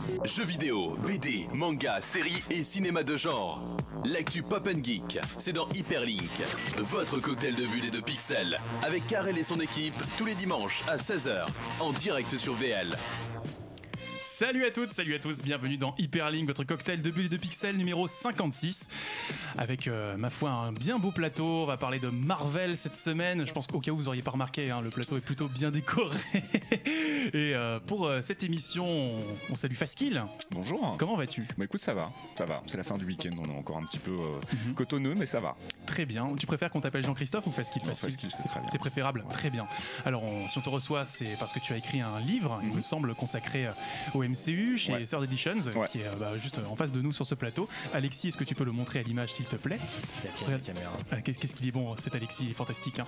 Jeux vidéo, BD, manga, séries et cinéma de genre. L'actu Pop & Geek, c'est dans Hyperlink. Votre cocktail de bulles et de pixels. Avec Karel et son équipe, tous les dimanches à 16h, en direct sur VL. Salut à toutes, salut à tous, bienvenue dans Hyperlink, votre cocktail de bulles et de pixels numéro 56. Avec, ma foi, un bien beau plateau. On va parler de Marvel cette semaine. Je pense qu'au cas où vous n'auriez pas remarqué, le plateau est plutôt bien décoré. Et pour cette émission, on salue Faskill. Bonjour. Comment vas-tu ? Bah écoute, ça va. C'est la fin du week-end, on est encore un petit peu cotonneux, mais ça va. Très bien. Tu préfères qu'on t'appelle Jean-Christophe ou Faskill ? Faskill, c'est très bien. C'est préférable. Très bien. Alors, si on te reçoit, c'est parce que tu as écrit un livre, il me semble, consacré au MCU chez Third Editions, qui est juste en face de nous sur ce plateau. Alexis, est-ce que tu peux le montrer à l'image, s'il te plaît ? La caméra. Qu'est-ce qu'il est bon, cet Alexis, il est fantastique.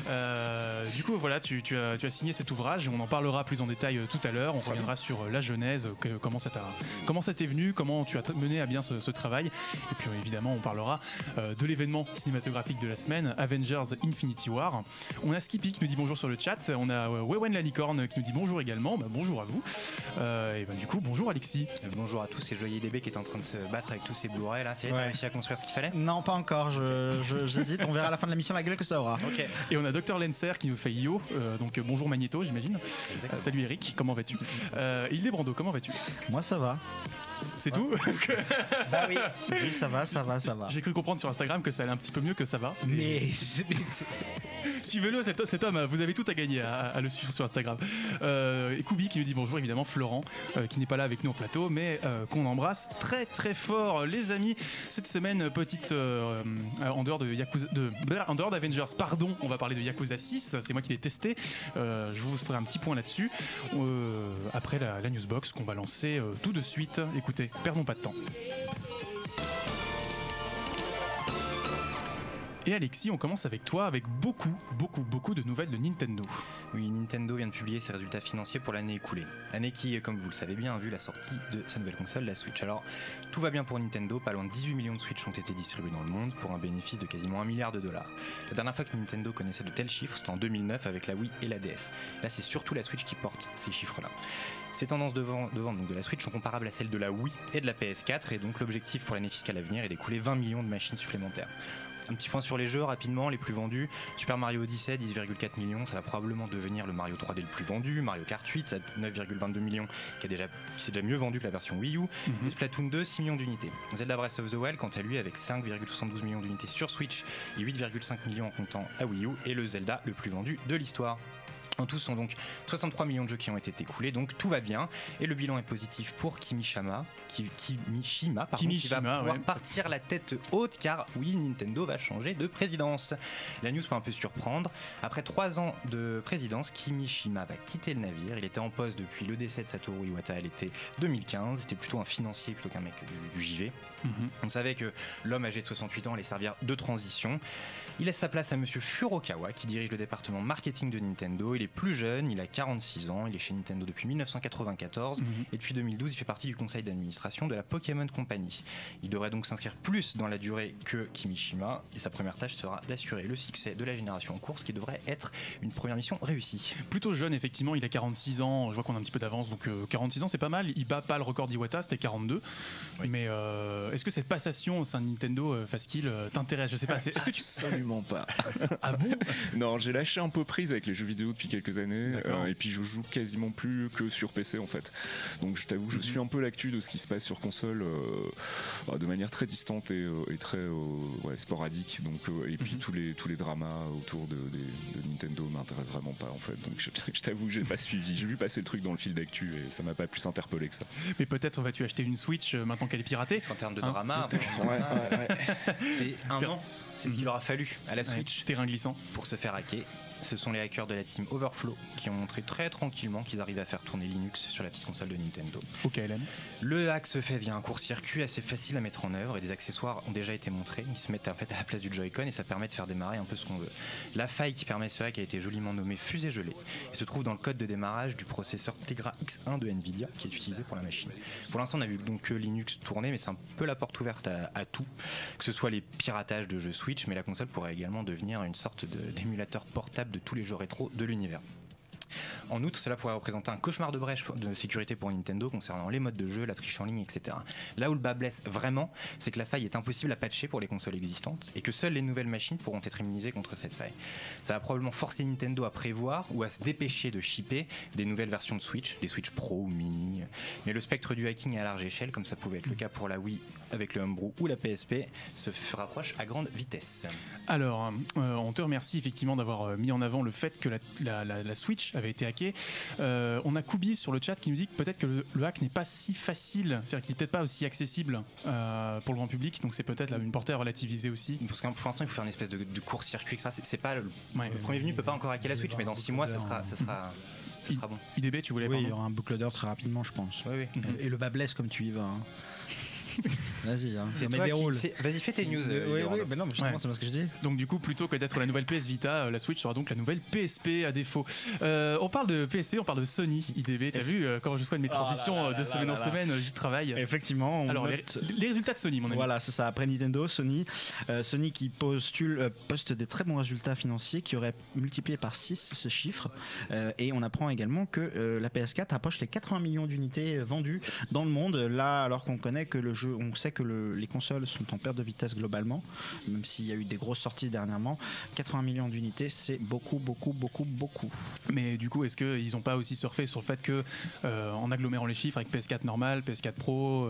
Du coup, voilà, tu as signé cet ouvrage et on en parlera plus en détail tout à l'heure. On reviendra sur la genèse, comment ça t'est venu, comment tu as mené à bien ce travail. Et puis évidemment, on parlera de l'événement cinématographique de la semaine, Avengers Infinity War. On a Skippy qui nous dit bonjour sur le chat. On a Wewen la licorne qui nous dit bonjour également. Bonjour à vous. Et du coup, bonjour Alexis. Bonjour à tous, c'est Joyer DB qui est en train de se battre avec tous ces Blu-ray là. T'as réussi à construire ce qu'il fallait ? Non, pas encore, j'hésite, on verra à la fin de la mission la gueule que ça aura. Ok. Et on a Dr Lenser qui nous fait yo, donc bonjour Magneto, j'imagine. Salut Eric, comment vas-tu ? Il est Brando, comment vas-tu ? Moi ça va. C'est tout ? Bah oui. Oui, ça va. J'ai cru comprendre sur Instagram que ça allait un petit peu mieux que ça va. Mais suivez-le, cet homme, vous avez tout à gagner à le suivre sur Instagram. Et Koubi qui nous dit bonjour, évidemment Florent, qui n'est pas là avec nous au plateau, mais qu'on embrasse très très fort. Les amis, cette semaine, petite en dehors d'Avengers, pardon, on va parler de Yakuza 6, c'est moi qui l'ai testé. Je vous ferai un petit point là-dessus après la newsbox qu'on va lancer tout de suite. Écoutez, perdons pas de temps. Et Alexis, on commence avec toi, avec beaucoup de nouvelles de Nintendo. Oui, Nintendo vient de publier ses résultats financiers pour l'année écoulée. Année qui, comme vous le savez bien, a vu la sortie de sa nouvelle console, la Switch. Alors, tout va bien pour Nintendo, pas loin de 18 millions de Switch ont été distribués dans le monde pour un bénéfice de quasiment $1 milliard. La dernière fois que Nintendo connaissait de tels chiffres, c'était en 2009 avec la Wii et la DS. Là, c'est surtout la Switch qui porte ces chiffres-là. Ces tendances de vente donc de la Switch sont comparables à celles de la Wii et de la PS4, et donc l'objectif pour l'année fiscale à venir est d'écouler 20 millions de machines supplémentaires. Un petit point sur les jeux rapidement, les plus vendus. Super Mario Odyssey, 10,4 millions, ça va probablement devenir le Mario 3D le plus vendu. Mario Kart 8, 9,22 millions, qui s'est déjà mieux vendu que la version Wii U. Et Splatoon 2, 6 millions d'unités. Zelda Breath of the Wild, quant à lui, avec 5,72 millions d'unités sur Switch et 8,5 millions en comptant à Wii U, et le Zelda le plus vendu de l'histoire. En tout, ce sont donc 63 millions de jeux qui ont été écoulés, donc tout va bien. Et le bilan est positif pour Kimishima, qui va pouvoir partir la tête haute, car oui, Nintendo va changer de présidence. La news peut un peu surprendre. Après 3 ans de présidence, Kimishima va quitter le navire. Il était en poste depuis le décès de Satoru Iwata à l'été 2015. C'était plutôt un financier plutôt qu'un mec du JV. On savait que l'homme âgé de 68 ans allait servir de transition. Il laisse sa place à monsieur Furukawa, qui dirige le département marketing de Nintendo. Il est plus jeune, il a 46 ans, il est chez Nintendo depuis 1994 et depuis 2012 il fait partie du conseil d'administration de la Pokémon Company. Il devrait donc s'inscrire plus dans la durée que Kimishima, et sa première tâche sera d'assurer le succès de la génération en cours, ce qui devrait être une première mission réussie. Plutôt jeune, effectivement, il a 46 ans, je vois qu'on a un petit peu d'avance, donc 46 ans c'est pas mal, il bat pas le record d'Iwata, c'était 42, mais est-ce que cette passation au sein de Nintendo, Faskill, t'intéresse ? Je sais pas, est-ce que tu... Absolument pas. Ah bon ? Non, j'ai lâché un peu prise avec les jeux vidéo depuis quelques années, et puis je joue quasiment plus que sur PC en fait. Donc je t'avoue, je suis un peu l'actu de ce qui se passe sur console de manière très distante et très sporadique. Donc et puis tous les dramas autour de Nintendo m'intéressent vraiment pas en fait. Donc je t'avoue, j'ai pas suivi. J'ai vu passer le truc dans le fil d'actu et ça m'a pas plus interpellé que ça. Mais peut-être vas-tu acheter une Switch maintenant qu'elle est piratée ? Parce qu'en termes de drama, c'est un an. C'est ce qu'il aura fallu à la Switch terrain glissant pour se faire hacker. Ce sont les hackers de la team Overflow qui ont montré très tranquillement qu'ils arrivaient à faire tourner Linux sur la petite console de Nintendo. Ok, Hélène. Le hack se fait via un court-circuit assez facile à mettre en œuvre et des accessoires ont déjà été montrés. Ils se mettent en fait à la place du Joy-Con et ça permet de faire démarrer un peu ce qu'on veut. La faille qui permet ce hack a été joliment nommée fusée gelée et se trouve dans le code de démarrage du processeur Tegra X1 de Nvidia qui est utilisé pour la machine. Pour l'instant, on a vu donc que Linux tourner, mais c'est un peu la porte ouverte à tout, que ce soit les piratages de jeux Switch, mais la console pourrait également devenir une sorte d'émulateur portable de tous les jeux rétro de l'univers. En outre, cela pourrait représenter un cauchemar de brèche de sécurité pour Nintendo concernant les modes de jeu, la triche en ligne, etc. Là où le bas blesse vraiment, c'est que la faille est impossible à patcher pour les consoles existantes et que seules les nouvelles machines pourront être immunisées contre cette faille. Ça va probablement forcer Nintendo à prévoir ou à se dépêcher de shipper des nouvelles versions de Switch, des Switch Pro ou Mini. Mais le spectre du hacking à large échelle, comme ça pouvait être le cas pour la Wii avec le Homebrew ou la PSP, se rapproche à grande vitesse. Alors, on te remercie effectivement d'avoir mis en avant le fait que la Switch avait été hackée. On a Koubi sur le chat qui nous dit que peut-être que le hack n'est pas si facile, c'est-à-dire qu'il n'est peut-être pas aussi accessible pour le grand public, donc c'est peut-être une portée à relativiser aussi. Parce que pour l'instant, il faut faire une espèce de court-circuit, etc. C'est pas le premier venu peut pas encore hacker la Switch, mais dans 6 mois, ça sera bon. IDB, tu voulais Oui, il y aura un bootloader très rapidement, je pense. Oui. Et le bas blesse comme tu y vas. Hein. Vas-y, hein, c'est mais toi déroule. Vas-y, fais tes news. Oui, mais non, mais justement, c'est pas ce que je dis. Donc du coup, plutôt que d'être la nouvelle PS Vita, la Switch sera donc la nouvelle PSP à défaut. On parle de PSP, on parle de Sony, IDB. T'as vu comment je soigne mes transitions de semaine en semaine, j'y travaille. Effectivement. Alors les résultats de Sony, mon ami. Voilà, c'est ça. Après Nintendo, Sony qui poste des très bons résultats financiers, qui auraient multiplié par 6 ces chiffres. Et on apprend également que la PS4 approche les 80 millions d'unités vendues dans le monde. Là, alors qu'on connaît que on sait que les consoles sont en perte de vitesse globalement, même s'il y a eu des grosses sorties dernièrement. 80 millions d'unités, c'est beaucoup. Mais du coup, est-ce qu'ils n'ont pas aussi surfé sur le fait que, en agglomérant les chiffres avec PS4 normal, PS4 Pro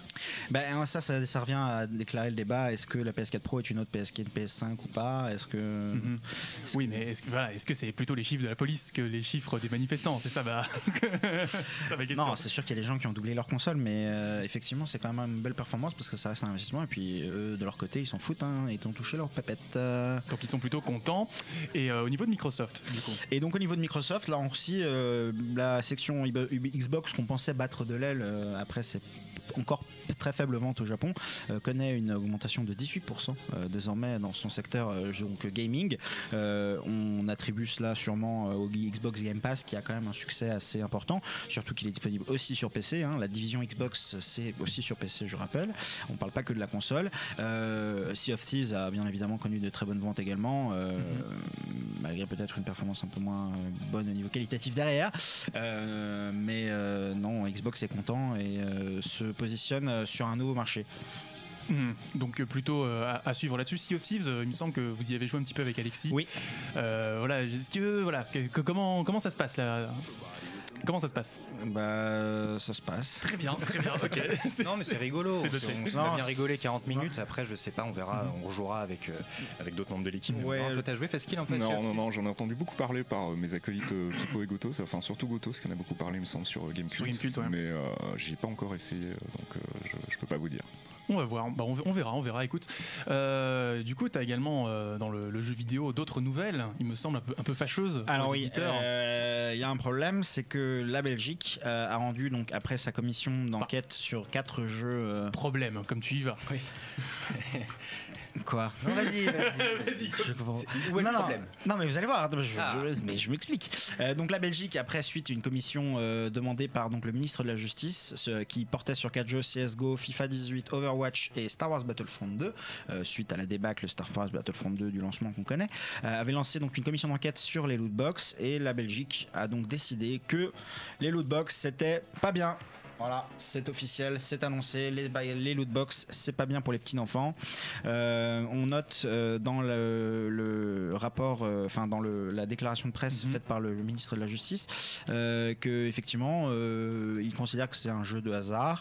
ça revient à déclarer le débat. Est-ce que la PS4 Pro est une autre PS4, une PS5 ou pas? Est-ce que... Oui, mais est-ce que c'est plutôt les chiffres de la police que les chiffres des manifestants? C'est ça ma question. Non, c'est sûr qu'il y a des gens qui ont doublé leur console, mais effectivement, c'est quand même une belle performance parce que ça reste un investissement. Et puis, eux, de leur côté, ils s'en foutent. Ils ont touché leur pépette. Donc, ils sont plutôt contents. Et au niveau de Microsoft, du coup. Et donc, au niveau de Microsoft, là aussi, la section Xbox qu'on pensait battre de l'aile, après, c'est encore très faible vente au Japon, connaît une augmentation de 18% désormais dans son secteur donc gaming. On attribue cela sûrement au Xbox Game Pass qui a quand même un succès assez important, surtout qu'il est disponible aussi sur PC. La division Xbox, c'est aussi sur PC, je rappelle. On ne parle pas que de la console. Sea of Thieves a bien évidemment connu de très bonnes ventes également, malgré peut-être une performance un peu moins bonne au niveau qualitatif derrière. Mais non, Xbox est content et se positionne sur un nouveau marché. Donc plutôt à suivre là-dessus. Sea of Thieves, il me semble que vous y avez joué un petit peu avec Alexis. Oui. Comment ça se passe là? Comment ça se passe? Ça se passe. Très bien, ok. Non, mais c'est rigolo. On a bien rigolé 40 minutes. Après, je sais pas, on verra, on rejouera avec d'autres membres de l'équipe. Ouais. Toi, t'as joué Fasquille en fait? Non, j'en ai entendu beaucoup parler par mes acolytes Pipo et Gotos, enfin surtout Gotos qui en a beaucoup parlé, il me semble, sur Gamecult. Ouais. Mais j'y ai pas encore essayé, donc je peux pas vous dire. On va voir, on verra, écoute. Du coup, tu as également dans le jeu vidéo d'autres nouvelles, il me semble un peu fâcheuses. Alors oui, éditeurs. il y a un problème, c'est que la Belgique a rendu, donc après sa commission d'enquête sur 4 jeux... Problème, comme tu y vas. Oui. Quoi? Non, vas-y. Où est le problème? Non, mais vous allez voir, mais je m'explique. Donc la Belgique, après, suite une commission demandée par donc, le ministre de la Justice, qui portait sur 4 jeux CSGO, FIFA 18, Overwatch et Star Wars Battlefront 2, suite à la débâcle Star Wars Battlefront 2 du lancement qu'on connaît, avait lancé donc une commission d'enquête sur les lootbox, et la Belgique a donc décidé que les lootbox c'était pas bien. Voilà, c'est officiel, c'est annoncé, les lootbox, c'est pas bien pour les petits enfants. On note dans le rapport, dans la déclaration de presse faite par le ministre de la Justice, que effectivement, il considère que c'est un jeu de hasard.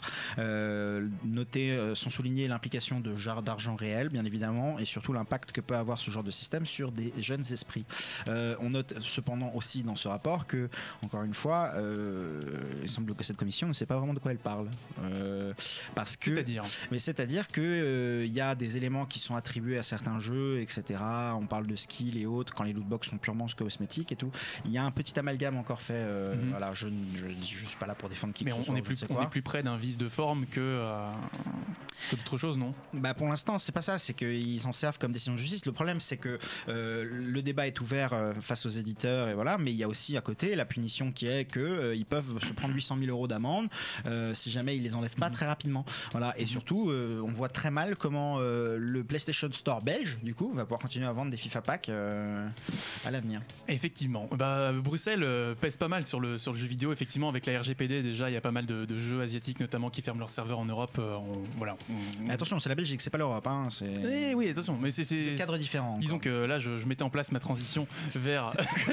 Sont soulignés l'implication d'argent réel, bien évidemment, et surtout l'impact que peut avoir ce genre de système sur des jeunes esprits. On note cependant aussi dans ce rapport que, encore une fois, il semble que cette commission ne sait pas de quoi elle parle, parce que c'est-à-dire que il y a des éléments qui sont attribués à certains jeux, etc. On parle de skills et autres quand les lootbox sont purement cosmétiques et tout. Il y a un petit amalgame encore fait. Voilà, je dis juste pas là pour défendre qui que ce soit. Mais on est plus près d'un vice de forme que d'autres choses, non? Pour l'instant, c'est pas ça. C'est qu'ils s'en servent comme décision de justice. Le problème, c'est que le débat est ouvert face aux éditeurs, et voilà. Mais il y a aussi à côté la punition qui est que ils peuvent se prendre 800 000 € d'amende si jamais ils les enlèvent pas très rapidement. Voilà. Et surtout, on voit très mal comment le PlayStation Store belge, du coup, va pouvoir continuer à vendre des FIFA Pack à l'avenir. Effectivement. Bruxelles pèse pas mal sur le jeu vidéo. Effectivement, avec la RGPD, déjà, il y a pas mal de jeux asiatiques, notamment, qui ferment leurs serveurs en Europe. Mais attention, c'est la Belgique, c'est pas l'Europe. Hein, oui, attention. Mais c'est cadre différent. Disons que là, je mettais en place ma transition vers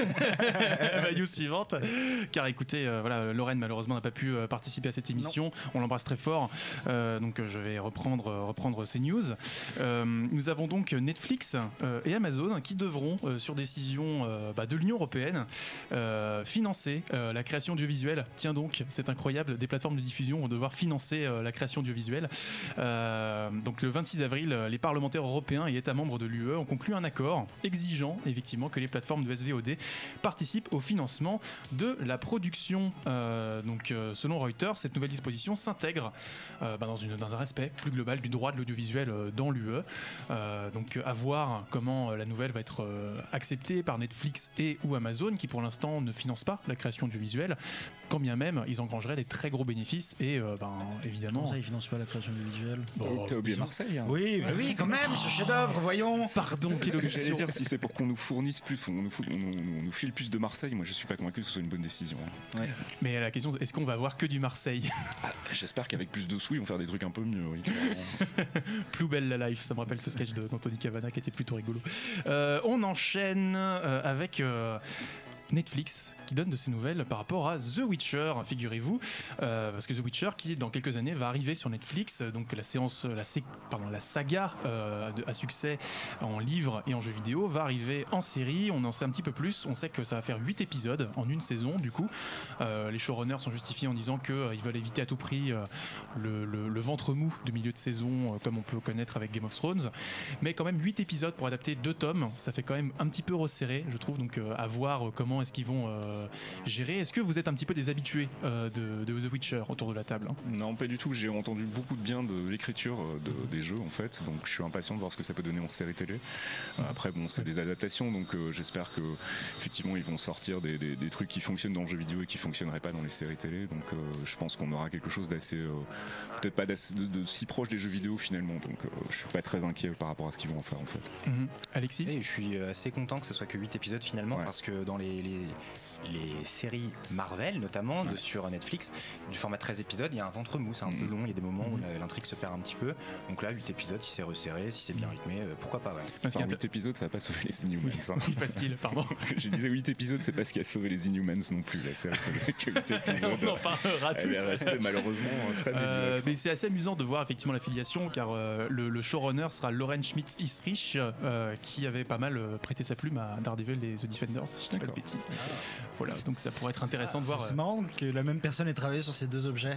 la news suivante. Car écoutez, Lorraine, malheureusement, n'a pas pu participer à cette émission. Non. On l'embrasse très fort. Donc, je vais reprendre ces news. Nous avons donc Netflix et Amazon qui devront, sur décision de l'Union européenne, financer la création audiovisuelle. Tiens donc, c'est incroyable, des plateformes de diffusion vont devoir financer la création audiovisuelle. Donc le 26 avril, les parlementaires européens et États membres de l'UE ont conclu un accord exigeant effectivement que les plateformes de SVOD participent au financement de la production. Selon Reuters, cette nouvelle disposition s'intègre dans un respect plus global du droit de l'audiovisuel dans l'UE. Donc à voir comment la nouvelle va être acceptée par Netflix et ou Amazon, qui pour l'instant ne financent pas la création audiovisuelle, quand bien même ils engrangeraient des très gros bénéfices. Et évidemment, comment ça ils financent pas la création audiovisuelle? T'as oublié Marseille, hein. Oui, quand même, ce chef-d'œuvre, voyons. Pardon, qu'est-ce que j'allais dire, si c'est pour qu'on nous fournisse plus, on nous file plus de Marseille, moi je suis pas convaincu que ce soit une bonne décision. Ouais. Mais la question, est-ce qu'on va avoir que du Marseille? J'espère qu'avec plus de sous, ils vont faire des trucs un peu mieux. Oui. Plus belle la life, ça me rappelle ce sketch d'Anthony Cavana qui était plutôt rigolo. On enchaîne avec Netflix qui donne de ses nouvelles par rapport à The Witcher, figurez-vous, parce que The Witcher qui dans quelques années va arriver sur Netflix, donc la saga à succès en livre et en jeu vidéo va arriver en série. On en sait un petit peu plus, on sait que ça va faire 8 épisodes en une saison du coup. Les showrunners sont justifiés en disant qu'ils veulent éviter à tout prix le ventre mou de milieu de saison comme on peut connaître avec Game of Thrones, mais quand même 8 épisodes pour adapter 2 tomes, ça fait quand même un petit peu resserré je trouve, donc à voir comment est-ce qu'ils vont gérer. Est-ce que vous êtes un petit peu des habitués de The Witcher autour de la table, hein? Non, pas du tout. J'ai entendu beaucoup de bien de l'écriture des jeux en fait, donc je suis impatient de voir ce que ça peut donner en série télé. Après bon, c'est des adaptations, donc j'espère que effectivement ils vont sortir des trucs qui fonctionnent dans le jeu vidéo et qui fonctionneraient pas dans les séries télé, donc je pense qu'on aura quelque chose d'assez peut-être pas de si proche des jeux vidéo finalement, donc je suis pas très inquiet par rapport à ce qu'ils vont en faire en fait. Alexis? Et je suis assez content que ce soit que 8 épisodes finalement, parce que dans les séries Marvel notamment sur Netflix, du format 13 épisodes, il y a un ventre mou, c'est un peu long, il y a des moments où l'intrigue se perd un petit peu, donc là 8 épisodes, si c'est resserré, si c'est bien rythmé, pourquoi pas. Enfin, 8 épisodes ça va pas sauver les Inhumans, hein. Facile, pardon. Je disais 8 épisodes, c'est pas ce qui a sauvé les Inhumans non plus, la série que 8 épisodes. On en parlera tout. Elle est restée malheureusement très médiocre. Mais c'est assez amusant de voir effectivement l'affiliation, car le showrunner sera Lauren Schmidt-Isrich, qui avait pas mal prêté sa plume à Daredevil et The Defenders, si je dis pas de bêtises. Voilà, donc ça pourrait être intéressant de voir. C'est marrant que la même personne ait travaillé sur ces 2 objets.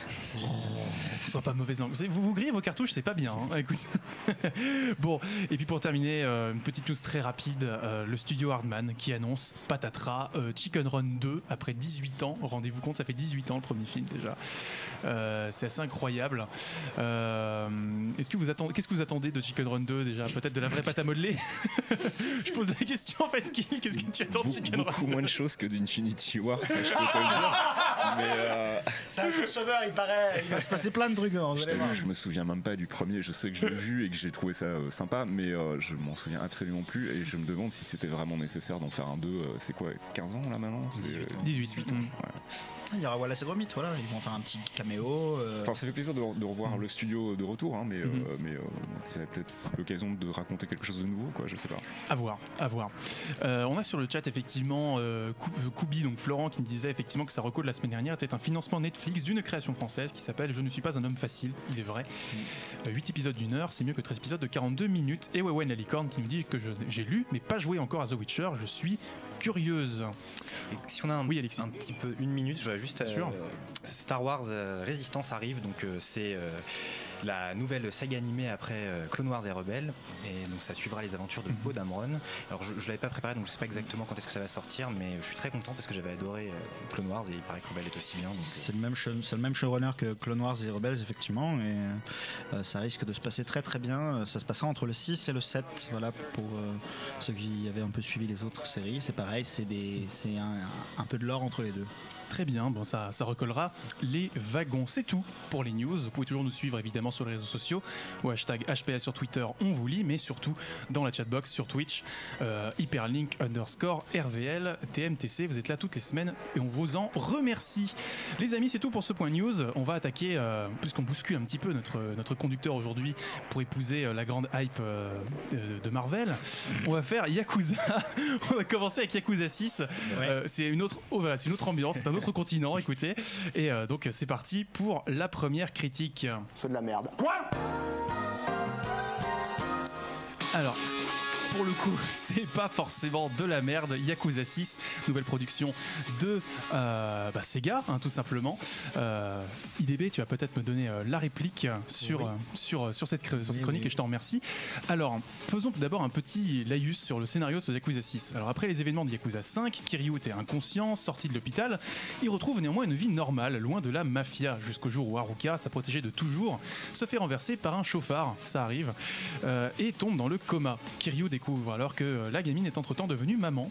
Soit pas mauvaise langue. Vous grillez vos cartouches, c'est pas bien, hein. Écoute. Bon, et puis pour terminer, une petite news très rapide, le studio Hardman qui annonce patatras, Chicken Run 2 après 18 ans. Rendez-vous compte, ça fait 18 ans le premier film déjà. C'est assez incroyable. Qu'est-ce que vous attendez de Chicken Run 2 déjà? Peut-être de la vraie pâte à modeler? Je pose la question, Pascal, qu'est-ce que tu attends de Chicken Run 2? Beaucoup moins de choses que d'Infinity War, ça je peux te le dire. Mais c'est un crossover, il paraît. Il va se passer plein de trucs dedans. Je me souviens même pas du premier. Je sais que je l'ai vu et que j'ai trouvé ça sympa, mais je m'en souviens absolument plus. Et je me demande si c'était vraiment nécessaire d'en faire un 2. C'est quoi, 15 ans là maintenant? 18 ans. Ouais. Il y aura Wallace et Gromit, voilà, ils vont faire un petit caméo. Enfin, ça fait plaisir de revoir le studio de retour, hein, mais ça va peut-être l'occasion de raconter quelque chose de nouveau, quoi, je sais pas. À voir. On a sur le chat effectivement Koubi, donc Florent, qui me disait effectivement que sa reco de la semaine dernière était un financement Netflix d'une création française qui s'appelle Je ne suis pas un homme facile, il est vrai. 8 épisodes d'1 heure, c'est mieux que 13 épisodes de 42 minutes. Et ouais, la licorne qui nous dit que j'ai lu mais pas joué encore à The Witcher, je suis curieuse. Et si on a un petit peu une minute, je voudrais juste Star Wars Résistance arrive, donc c'est la nouvelle saga animée après Clone Wars et Rebelles, et donc ça suivra les aventures de Poe Dameron. Alors je l'avais pas préparé, donc je sais pas exactement quand est-ce que ça va sortir, mais je suis très content parce que j'avais adoré Clone Wars et il paraît que Rebelles est aussi bien. C'est le même showrunner que Clone Wars et Rebelles effectivement, et ça risque de se passer très très bien. Ça se passera entre le 6 et le 7, voilà, pour ceux qui avaient un peu suivi les autres séries, c'est pareil. pareil, c'est un peu de l'or entre les deux. Très bien, bon, ça recollera les wagons. C'est tout pour les news. Vous pouvez toujours nous suivre évidemment sur les réseaux sociaux, au hashtag HPL sur Twitter, on vous lit, mais surtout dans la chatbox sur Twitch, hyperlink_RVL TMTC. Vous êtes là toutes les semaines et on vous en remercie. Les amis, c'est tout pour ce point news. On va attaquer, puisqu'on bouscule un petit peu notre conducteur aujourd'hui pour épouser la grande hype de Marvel. On va faire Yakuza. On va commencer avec Yakuza 6. Ouais. C'est une autre ambiance, c'est un autre continent, écoutez. Et donc c'est parti pour la première critique. C'est de la merde. Quoi ? Alors, pour le coup, c'est pas forcément de la merde. Yakuza 6, nouvelle production de Sega, tout simplement. IDB, tu vas peut-être me donner la réplique sur cette chronique et je t'en remercie. Alors, faisons d'abord un petit laïus sur le scénario de ce Yakuza 6. Alors, après les événements de Yakuza 5, Kiryu était inconscient, sorti de l'hôpital. Il retrouve néanmoins une vie normale, loin de la mafia, jusqu'au jour où Haruka, sa protégée de toujours, se fait renverser par un chauffard, ça arrive, et tombe dans le coma. Kiryu découvre alors que la gamine est entre-temps devenue maman.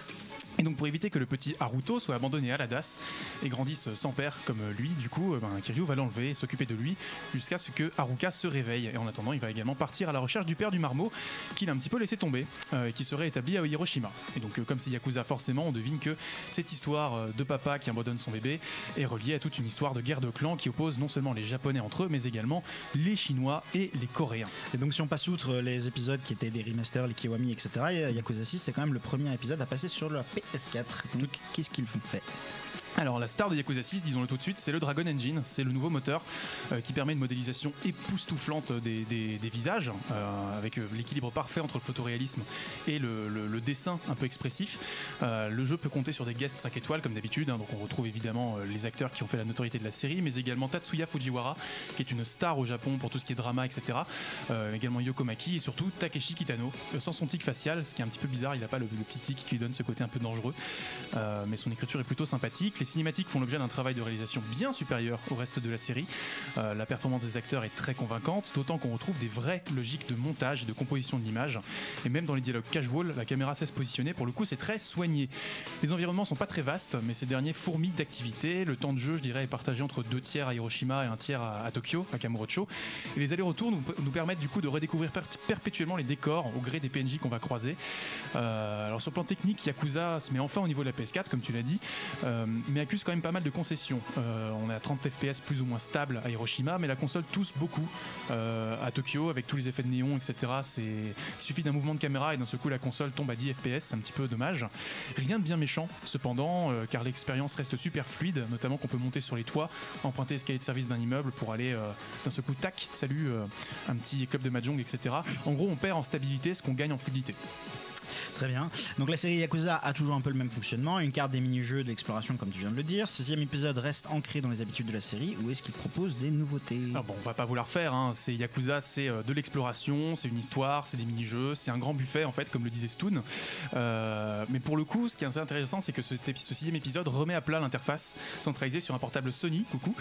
Et donc pour éviter que le petit Haruto soit abandonné à la DAS et grandisse sans père comme lui, du coup, Kiryu va l'enlever et s'occuper de lui jusqu'à ce que Haruka se réveille. Et en attendant, il va également partir à la recherche du père du marmot qu'il a un petit peu laissé tomber, qui serait établi à Hiroshima. Et donc comme c'est Yakuza, forcément, on devine que cette histoire de papa qui abandonne son bébé est reliée à toute une histoire de guerre de clans qui oppose non seulement les Japonais entre eux, mais également les Chinois et les Coréens. Et donc si on passe outre les épisodes qui étaient des remasters, les Kiwami, etc., Yakuza 6, c'est quand même le premier épisode à passer sur le PS4. Donc qu'est-ce qu'ils font fait ? Alors la star de Yakuza 6, disons-le tout de suite, c'est le Dragon Engine, c'est le nouveau moteur qui permet une modélisation époustouflante des visages, avec l'équilibre parfait entre le photoréalisme et le dessin un peu expressif. Le jeu peut compter sur des guests 5 étoiles comme d'habitude, donc on retrouve évidemment les acteurs qui ont fait la notoriété de la série, mais également Tatsuya Fujiwara, qui est une star au Japon pour tout ce qui est drama, etc. Également Yoko Maki et surtout Takeshi Kitano, sans son tic facial, ce qui est un petit peu bizarre, il n'a pas le petit tic qui lui donne ce côté un peu dangereux, mais son écriture est plutôt sympathique. Les cinématiques font l'objet d'un travail de réalisation bien supérieur au reste de la série. La performance des acteurs est très convaincante, d'autant qu'on retrouve des vraies logiques de montage et de composition de l'image. Et même dans les dialogues casual, la caméra sait se positionner. Pour le coup, c'est très soigné. Les environnements sont pas très vastes, mais ces derniers fourmillent d'activités. Le temps de jeu, je dirais, est partagé entre 2 tiers à Hiroshima et 1 tiers à Tokyo, à Kamurocho. Et les allers-retours nous permettent du coup de redécouvrir perpétuellement les décors au gré des PNJ qu'on va croiser. Alors sur le plan technique, Yakuza se met enfin au niveau de la PS4, comme tu l'as dit, mais accuse quand même pas mal de concessions. On est à 30 FPS plus ou moins stable à Hiroshima, mais la console tousse beaucoup à Tokyo avec tous les effets de néon, etc. Il suffit d'un mouvement de caméra et d'un seul coup la console tombe à 10 FPS, c'est un petit peu dommage. Rien de bien méchant cependant, car l'expérience reste super fluide, notamment qu'on peut monter sur les toits, emprunter l'escalier de service d'un immeuble pour aller d'un seul coup, tac, salut, un petit club de mahjong, etc. En gros, on perd en stabilité ce qu'on gagne en fluidité. Très bien. Donc la série Yakuza a toujours un peu le même fonctionnement, une carte des mini-jeux d'exploration comme tu viens de le dire. Ce 6e épisode reste ancré dans les habitudes de la série ou est-ce qu'il propose des nouveautés ? Ah bon, on va pas vous la refaire, c'est Yakuza, c'est de l'exploration, c'est une histoire, c'est des mini-jeux, c'est un grand buffet en fait, comme le disait Stoon. Mais pour le coup, ce qui est assez intéressant, c'est que ce 6e épisode remet à plat l'interface centralisée sur un portable Sony, coucou.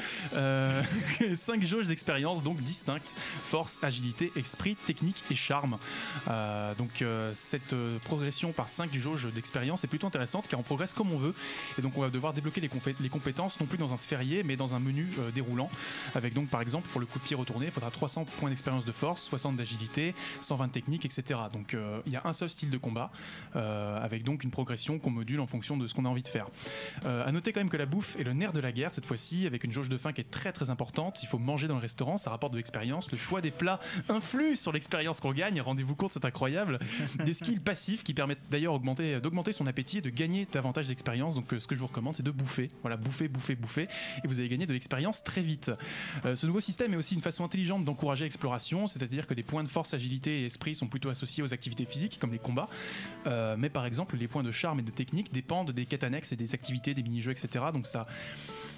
5 jauges d'expérience donc distinctes, force, agilité, esprit, technique et charme. Donc cette progression par 5 jauges d'expérience est plutôt intéressante car on progresse comme on veut et donc on va devoir débloquer les compétences non plus dans un sphérié mais dans un menu déroulant avec donc par exemple pour le coup de pied retourné il faudra 300 points d'expérience de force, 60 d'agilité, 120 de technique, etc. Donc il y a un seul style de combat avec donc une progression qu'on module en fonction de ce qu'on a envie de faire. À noter quand même que la bouffe est le nerf de la guerre cette fois-ci avec une jauge de faim qui est très très importante. Il faut manger dans le restaurant, ça rapporte de l'expérience. Le choix des plats influe sur l'expérience qu'on gagne, rendez-vous compte, c'est incroyable. Des skills passifs qui permettent d'ailleurs d'augmenter son appétit et de gagner davantage d'expérience. Donc ce que je vous recommande, c'est de bouffer. Voilà, bouffer et vous allez gagner de l'expérience très vite. Ce nouveau système est aussi une façon intelligente d'encourager l'exploration, c'est-à-dire que les points de force, agilité et esprit sont plutôt associés aux activités physiques comme les combats, mais par exemple les points de charme et de technique dépendent des quêtes annexes et des activités, des mini-jeux, etc. Donc ça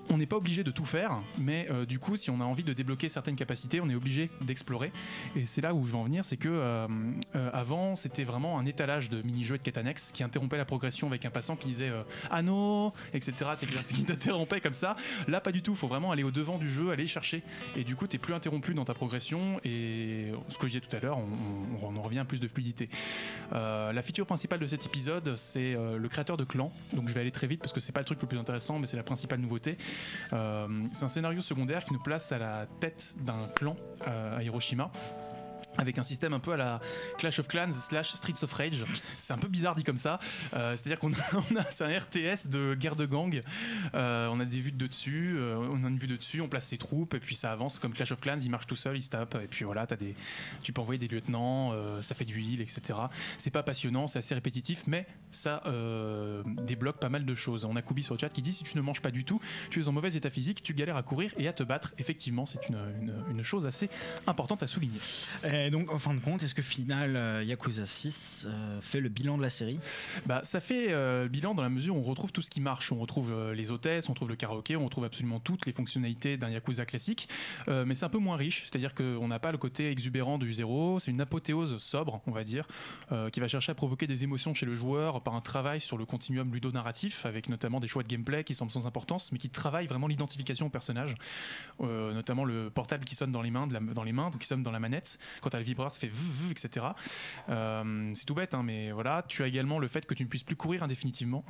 on n'est pas obligé de tout faire, mais du coup, si on a envie de débloquer certaines capacités, on est obligé d'explorer. Et c'est là où je veux en venir, c'est que avant, c'était vraiment un étalage de mini-jeux et de quêtes annexes qui interrompait la progression avec un passant qui disait ah non, etc. qui t'interrompait comme ça. Là, pas du tout. Il faut vraiment aller au devant du jeu, aller chercher. Et du coup, t'es plus interrompu dans ta progression. Et ce que je disais tout à l'heure, on en revient à plus de fluidité. La feature principale de cet épisode, c'est le créateur de clan. Donc, je vais aller très vite parce que c'est pas le truc le plus intéressant, mais c'est la principale nouveauté. C'est un scénario secondaire qui nous place à la tête d'un clan à Hiroshima, avec un système un peu à la Clash of Clans / Streets of Rage. C'est un peu bizarre dit comme ça. C'est-à-dire qu'on c'est un RTS de guerre de gang. On a des vues de dessus, on a une vue de dessus, on place ses troupes et puis ça avance comme Clash of Clans. Il marche tout seul, il se tape et puis voilà, tu peux envoyer des lieutenants, ça fait du heal, etc. C'est pas passionnant, c'est assez répétitif, mais ça débloque pas mal de choses. On a Kubi sur le chat qui dit si tu ne manges pas du tout, tu es en mauvais état physique, tu galères à courir et à te battre. Effectivement, c'est une chose assez importante à souligner. Et donc, en fin de compte, est-ce que final Yakuza 6 fait le bilan de la série ? Ça fait le bilan dans la mesure où on retrouve tout ce qui marche. On retrouve les hôtesses, on retrouve le karaoké, on retrouve absolument toutes les fonctionnalités d'un Yakuza classique. Mais c'est un peu moins riche, c'est-à-dire qu'on n'a pas le côté exubérant du 0. C'est une apothéose sobre, on va dire, qui va chercher à provoquer des émotions chez le joueur par un travail sur le continuum ludonarratif, avec notamment des choix de gameplay qui semblent sans importance, mais qui travaillent vraiment l'identification au personnage. Notamment le portable qui sonne dans les mains, donc qui sonne dans la manette. Quand le vibreur, ça fait vuv, etc. C'est tout bête, hein, mais voilà. Tu as également le fait que tu ne puisses plus courir indéfiniment,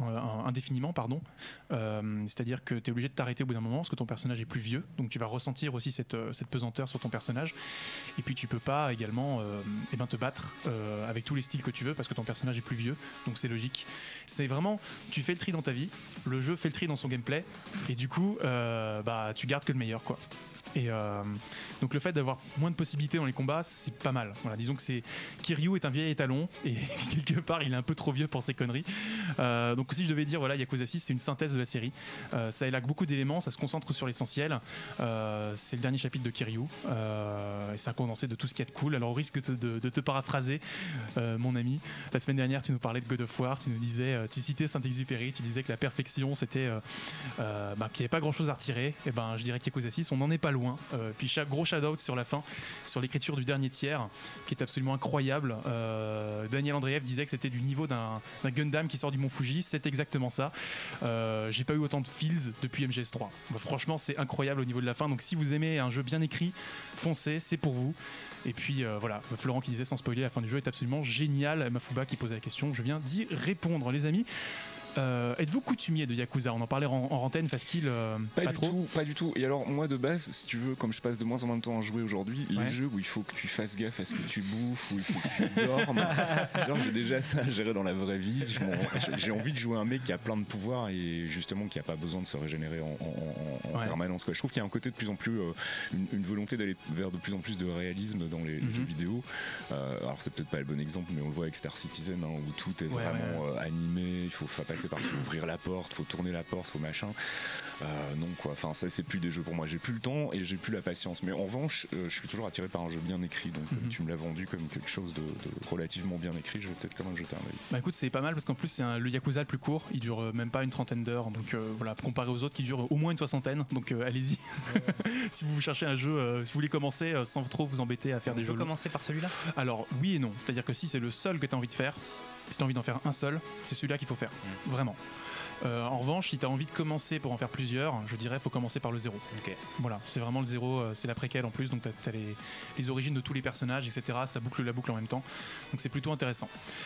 c'est-à-dire que tu es obligé de t'arrêter au bout d'un moment parce que ton personnage est plus vieux, donc tu vas ressentir aussi cette pesanteur sur ton personnage. Et puis tu peux pas également te battre avec tous les styles que tu veux parce que ton personnage est plus vieux, donc c'est logique. C'est vraiment, tu fais le tri dans ta vie, le jeu fait le tri dans son gameplay, et du coup, tu gardes que le meilleur, quoi. Et donc le fait d'avoir moins de possibilités dans les combats, c'est pas mal. Voilà, disons que Kiryu est un vieil étalon et quelque part il est un peu trop vieux pour ses conneries. Donc si je devais dire voilà, Yakuza 6 c'est une synthèse de la série. Ça élague beaucoup d'éléments, ça se concentre sur l'essentiel. C'est le dernier chapitre de Kiryu et c'est un condensé de tout ce qui est cool. Alors au risque de te paraphraser, mon ami, la semaine dernière tu nous parlais de God of War, tu nous disais, tu citais Saint-Exupéry, tu disais que la perfection c'était qu'il n'y avait pas grand chose à retirer. Et je dirais que Yakuza 6 on n'en est pas loin. Puis chaque gros shout-out sur la fin, sur l'écriture du dernier tiers, qui est absolument incroyable. Daniel Andreev disait que c'était du niveau d'un Gundam qui sort du Mont Fuji. C'est exactement ça. J'ai pas eu autant de feels depuis MGS3. Franchement, c'est incroyable au niveau de la fin. Donc si vous aimez un jeu bien écrit, foncez, c'est pour vous. Et puis voilà, Florent qui disait sans spoiler, la fin du jeu est absolument géniale. Mafuba qui posait la question, je viens d'y répondre, les amis. Êtes-vous coutumier de Yakuza ? On en parlait en antenne, Fasquille, pas du tout. Et alors moi de base, si tu veux, comme je passe de moins en moins de temps à jouer aujourd'hui, les jeux où il faut que tu fasses gaffe à ce que tu bouffes, où il faut que tu dormes, genre j'ai déjà ça à gérer dans la vraie vie. J'ai envie de jouer un mec qui a plein de pouvoirs et justement qui a pas besoin de se régénérer en permanence, quoi. Je trouve qu'il y a un côté de plus en plus une volonté d'aller vers de plus en plus de réalisme dans les jeux vidéo. Alors c'est peut-être pas le bon exemple, mais on le voit avec Star Citizen, hein, où tout est vraiment animé, il faut passer par ouvrir la porte, faut tourner la porte, faut machin. Non quoi, enfin ça c'est plus des jeux pour moi, j'ai plus le temps et j'ai plus la patience, mais en revanche je suis toujours attiré par un jeu bien écrit, donc tu me l'as vendu comme quelque chose de relativement bien écrit, je vais peut-être quand même jeter un œil. Écoute, c'est pas mal parce qu'en plus c'est le Yakuza le plus court, il dure même pas une trentaine d'heures, donc voilà, comparé aux autres qui durent au moins une soixantaine, donc allez-y. Si vous cherchez un jeu, si vous voulez commencer sans trop vous embêter à faire des jeux. On peut commencer par celui-là ? Alors oui et non, c'est-à-dire que si c'est le seul que tu as envie de faire, si tu as envie d'en faire un seul, c'est celui-là qu'il faut faire, vraiment. En revanche, si tu as envie de commencer pour en faire plusieurs, je dirais qu'il faut commencer par le 0. Okay. Voilà, c'est vraiment le 0, c'est la préquelle en plus, donc tu as les origines de tous les personnages, etc. Ça boucle la boucle en même temps, donc c'est plutôt intéressant.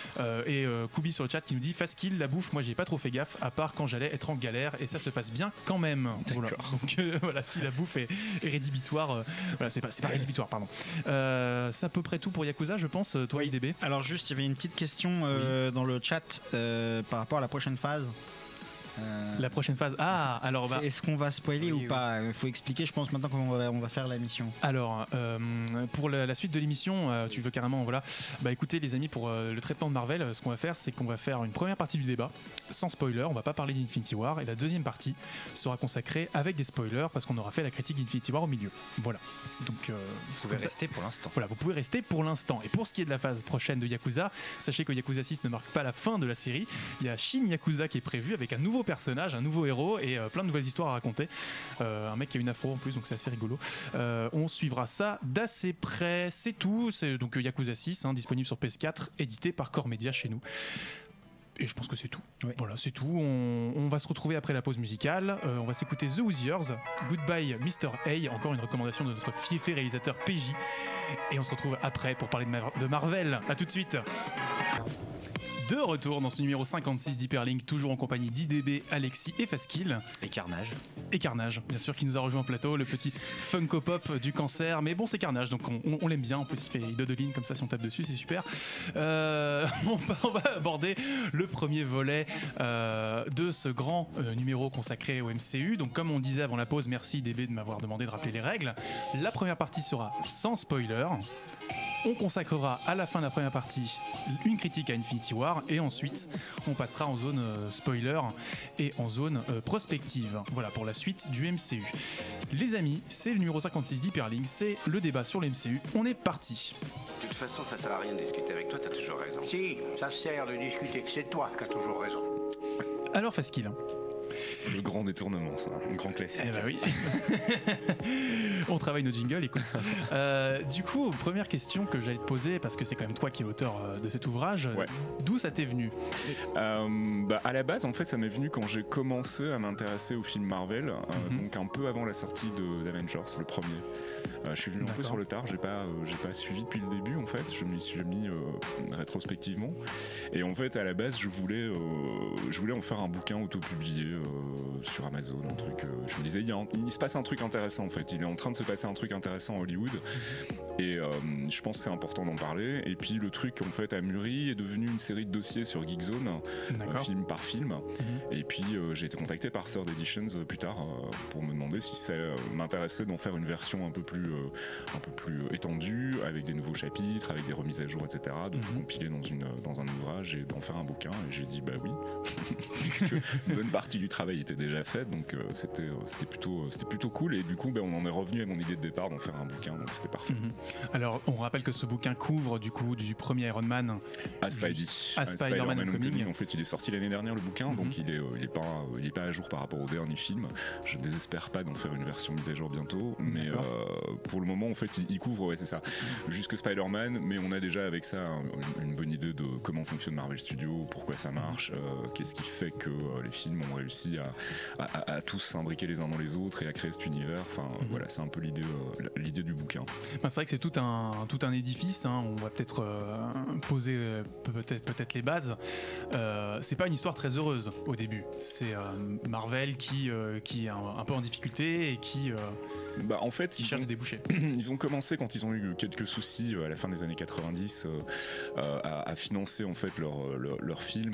Et Kubi sur le chat qui nous dit Fastkill, la bouffe, moi j'ai pas trop fait gaffe, à part quand j'allais être en galère, et ça se passe bien quand même. Voilà. Donc voilà, si la bouffe est rédhibitoire, voilà, c'est pas rédhibitoire, pardon. C'est à peu près tout pour Yakuza, je pense, toi IDB. Alors juste, il y avait une petite question dans le chat par rapport à la prochaine phase. La prochaine phase. Ah, alors est-ce qu'on va spoiler ou pas ? Il faut expliquer, je pense, maintenant qu'on va faire la mission. Alors, pour la suite de l'émission, tu veux carrément, voilà. Écoutez, les amis, pour le traitement de Marvel, ce qu'on va faire, c'est qu'on va faire une première partie du débat sans spoiler. On va pas parler d'Infinity War, et la deuxième partie sera consacrée avec des spoilers parce qu'on aura fait la critique d'Infinity War au milieu. Voilà. Donc, vous pouvez rester pour l'instant. Voilà, vous pouvez rester pour l'instant. Et pour ce qui est de la phase prochaine de Yakuza, sachez que Yakuza 6 ne marque pas la fin de la série. Il y a Shin Yakuza qui est prévu avec un nouveau personnage, un nouveau héros et plein de nouvelles histoires à raconter. Un mec qui a une afro en plus, donc c'est assez rigolo. On suivra ça d'assez près. C'est tout. C'est donc Yakuza 6, disponible sur PS4, édité par Core Media chez nous. Et je pense que c'est tout. Oui. Voilà, c'est tout. On va se retrouver après la pause musicale. On va s'écouter The Hoosiers, Goodbye Mr. A, encore une recommandation de notre fiefé réalisateur PJ. Et on se retrouve après pour parler de Marvel. À tout de suite. De retour dans ce numéro 56 d'Hyperlink, toujours en compagnie d'IDB, Alexis et Faskill. Et Carnage. Et Carnage, bien sûr, qui nous a rejoint en plateau, le petit Funko Pop du cancer. Mais bon, c'est Carnage, donc on l'aime bien. En plus, il dodeline comme ça si on tape dessus, c'est super. On va aborder le premier volet de ce grand numéro consacré au MCU. Donc, comme on disait avant la pause, merci IDB de m'avoir demandé de rappeler les règles. La première partie sera sans spoiler. On consacrera à la fin de la première partie une critique à Infinity War et ensuite on passera en zone spoiler et en zone prospective. Voilà pour la suite du MCU. Les amis, c'est le numéro 56 d'Hyperlink, c'est le débat sur le MCU. On est parti. De toute façon, ça sert à rien de discuter avec toi, t'as toujours raison. Si, ça sert de discuter, c'est toi qui as toujours raison. Alors Faskill. Le grand détournement, ça, un grand classique. Eh bah oui. On travaille nos jingles, écoute. Du coup, première question que j'allais te poser, parce que c'est quand même toi qui es l'auteur de cet ouvrage, ouais. D'où ça t'est venu? À la base, en fait, ça m'est venu quand j'ai commencé à m'intéresser au film Marvel, donc un peu avant la sortie d'Avengers, le premier. Je suis venu un peu sur le tard, j'ai pas suivi depuis le début en fait, je m'y suis mis rétrospectivement. Et en fait, à la base, je voulais en faire un bouquin auto-publié sur Amazon, un truc. Je me disais, il se passe un truc intéressant en fait, il est en train de se passer un truc intéressant à Hollywood. Et je pense que c'est important d'en parler. Et puis le truc en fait a mûri, est devenu une série de dossiers sur Geekzone, film par film. Et puis j'ai été contacté par Third Editions plus tard pour me demander si ça m'intéressait d'en faire une version un peu plus étendue, avec des nouveaux chapitres, avec des remises à jour, etc. De tout compiler dans un ouvrage et d'en faire un bouquin. Et j'ai dit bah oui, parce que une bonne partie du travail était déjà faite, donc c'était plutôt cool. Et du coup, on en est revenu à mon idée de départ d'en faire un bouquin, donc c'était parfait. Alors, on rappelle que ce bouquin couvre du coup du premier Iron Man à Spider-Man Homecoming. En fait, il est sorti l'année dernière le bouquin, donc il est pas à jour par rapport au dernier film. Je désespère pas d'en faire une version mise à jour bientôt, mais pour le moment, en fait, il couvre, c'est ça, jusque Spider-Man, mais on a déjà avec ça une bonne idée de comment fonctionne Marvel Studios, pourquoi ça marche, qu'est-ce qui fait que les films ont réussi à tous s'imbriquer les uns dans les autres et à créer cet univers. Enfin, voilà, c'est un peu l'idée du bouquin. C'est vrai que c'est tout un édifice, on va peut-être poser peut-être les bases. C'est pas une histoire très heureuse au début. C'est Marvel qui est un peu en difficulté et qui cherche des débouchés. Ils ont commencé quand ils ont eu quelques soucis à la fin des années 90 à financer en fait leur film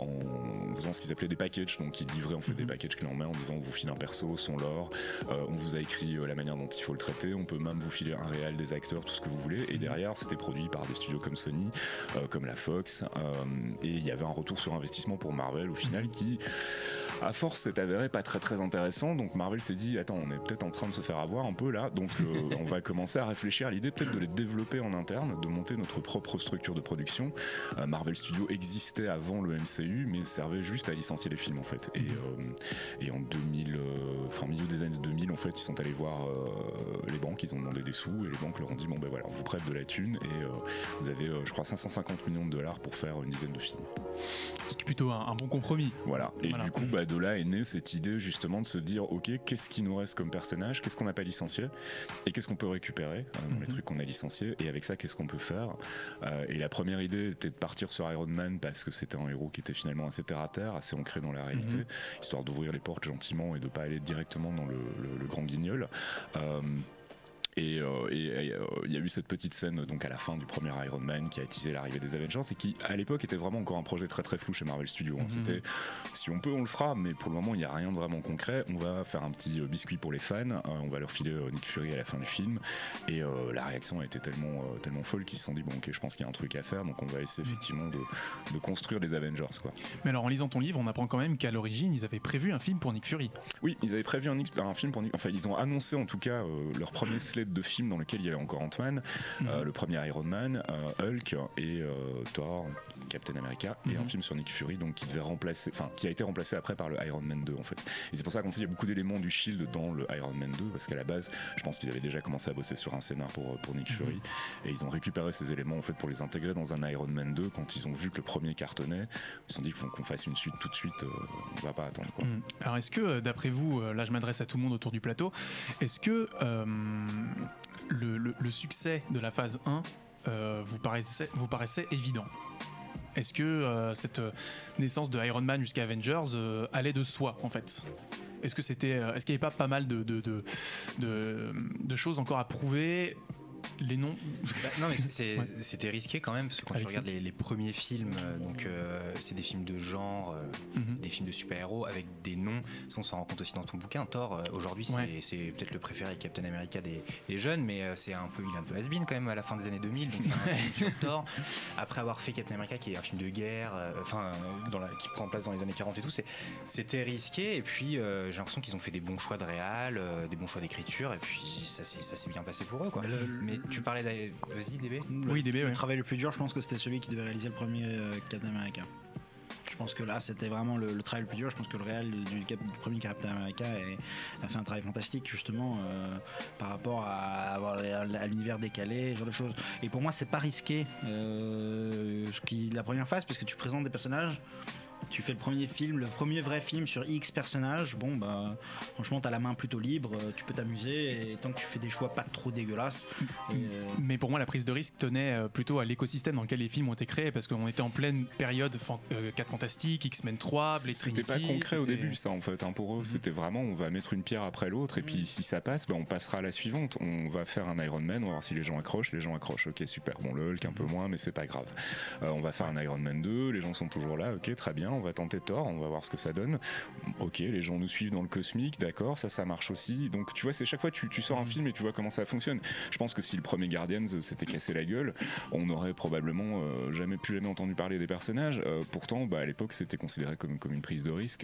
en faisant ce qu'ils appelaient des packages. Donc ils livraient en fait des packages clés en main en disant on vous file un perso, son lore, on vous a écrit la manière dont il faut le traiter, on peut même vous filer un réel, des acteurs, tout ce que vous voulez. Et derrière c'était produit par des studios comme Sony, comme la Fox, et il y avait un retour sur investissement pour Marvel au final qui à force s'est avéré pas très très intéressant. Donc Marvel s'est dit attends, on est peut-être en train de se faire avoir un peu là, donc on va commencer à réfléchir à l'idée peut-être de les développer en interne, de monter notre propre structure de production. Marvel Studios existait avant le MCU mais servait juste à licencier les films en fait. Et en 2000, milieu des années 2000 en fait, ils sont allés voir les banques, ils ont demandé des sous et les banques leur ont dit bon ben voilà, on vous prête de la thune et vous avez je crois 550 millions de dollars pour faire une dizaine de films. Ce qui est plutôt un bon compromis. Voilà. Et du coup de là est née cette idée justement de se dire ok, qu'est-ce qui nous reste comme personnage, qu'est-ce qu'on n'a pas licencié et qu'est-ce qu'on peut récupérer dans les trucs qu'on a licenciés, et avec ça qu'est-ce qu'on peut faire. Et la première idée était de partir sur Iron Man parce que c'était un héros qui était finalement assez terre à terre, assez ancré dans la réalité, histoire d'ouvrir les portes gentiment et de pas aller directement dans le grand guignol. Et il y a eu cette petite scène donc à la fin du premier Iron Man qui a attisé l'arrivée des Avengers et qui à l'époque était vraiment encore un projet très très flou chez Marvel Studios. C'était si on peut on le fera, mais pour le moment il n'y a rien de vraiment concret. On va faire un petit biscuit pour les fans, on va leur filer Nick Fury à la fin du film, et la réaction a été tellement folle qu'ils se sont dit bon ok, je pense qu'il y a un truc à faire, donc on va essayer effectivement de construire des Avengers quoi. Mais alors en lisant ton livre on apprend quand même qu'à l'origine ils avaient prévu un film pour Nick Fury. Oui, ils avaient prévu un film pour Nick, enfin ils ont annoncé en tout cas leur premier slate fait 2 films dans lesquels il y avait encore Ant-Man, le premier Iron Man, Hulk et Thor, Captain America, et un film sur Nick Fury, donc qui a été remplacé après par le Iron Man 2 en fait. Et c'est pour ça qu'en fait il y a beaucoup d'éléments du Shield dans le Iron Man 2, parce qu'à la base je pense qu'ils avaient déjà commencé à bosser sur un scénar pour Nick Fury, et ils ont récupéré ces éléments en fait pour les intégrer dans un Iron Man 2 quand ils ont vu que le premier cartonnait. Ils se sont dit qu'il faut qu'on fasse une suite tout de suite, on va pas attendre quoi. Alors est-ce que d'après vous, là je m'adresse à tout le monde autour du plateau, est-ce que le succès de la phase 1 vous paraissait évident? Est-ce que cette naissance de Iron Man jusqu'à Avengers allait de soi en fait? Est-ce qu'il n'y avait pas mal de choses encore à prouver? Les noms. Non mais c'était risqué quand même, parce que quand tu regardes les premiers films, donc c'est des films de genre, des films de super-héros avec des noms. On s'en rend compte aussi dans ton bouquin. Thor aujourd'hui c'est peut-être le préféré Captain America des jeunes, mais il est un peu has-been quand même à la fin des années 2000. Donc un film sur Thor, après avoir fait Captain America qui est un film de guerre, qui prend place dans les années 40 et tout, c'était risqué. Et puis j'ai l'impression qu'ils ont fait des bons choix de réal, des bons choix d'écriture, et puis ça s'est bien passé pour eux quoi. Mais tu parlais vas-y DB. Oui DB. Le travail le plus dur, je pense que c'était celui qui devait réaliser le premier Captain America. Je pense que là c'était vraiment le travail le plus dur. Je pense que le réal du premier Captain America a fait un travail fantastique justement par rapport à l'univers décalé, ce genre de choses. Et pour moi c'est pas risqué la première phase, parce que tu présentes des personnages. Tu fais le premier vrai film sur X personnages, bon bah franchement t'as la main plutôt libre, tu peux t'amuser, et tant que tu fais des choix pas trop dégueulasses. Mais pour moi la prise de risque tenait plutôt à l'écosystème dans lequel les films ont été créés, parce qu'on était en pleine période 4 Fantastiques, X-Men 3, Blade Trinity. C'était pas concret au début ça en fait, pour eux c'était vraiment on va mettre une pierre après l'autre, et puis si ça passe on passera à la suivante, on va faire un Iron Man, on va voir si les gens accrochent, ok super, bon le Hulk un peu moins mais c'est pas grave, on va faire un Iron Man 2, les gens sont toujours là, ok très bien, on va tenter Thor, on va voir ce que ça donne. Ok, les gens nous suivent dans le cosmique, d'accord, ça marche aussi. Donc tu vois, c'est chaque fois tu sors un film et tu vois comment ça fonctionne. Je pense que si le premier Guardians s'était cassé la gueule, on aurait probablement plus jamais entendu parler des personnages. Pourtant, à l'époque, c'était considéré comme une prise de risque.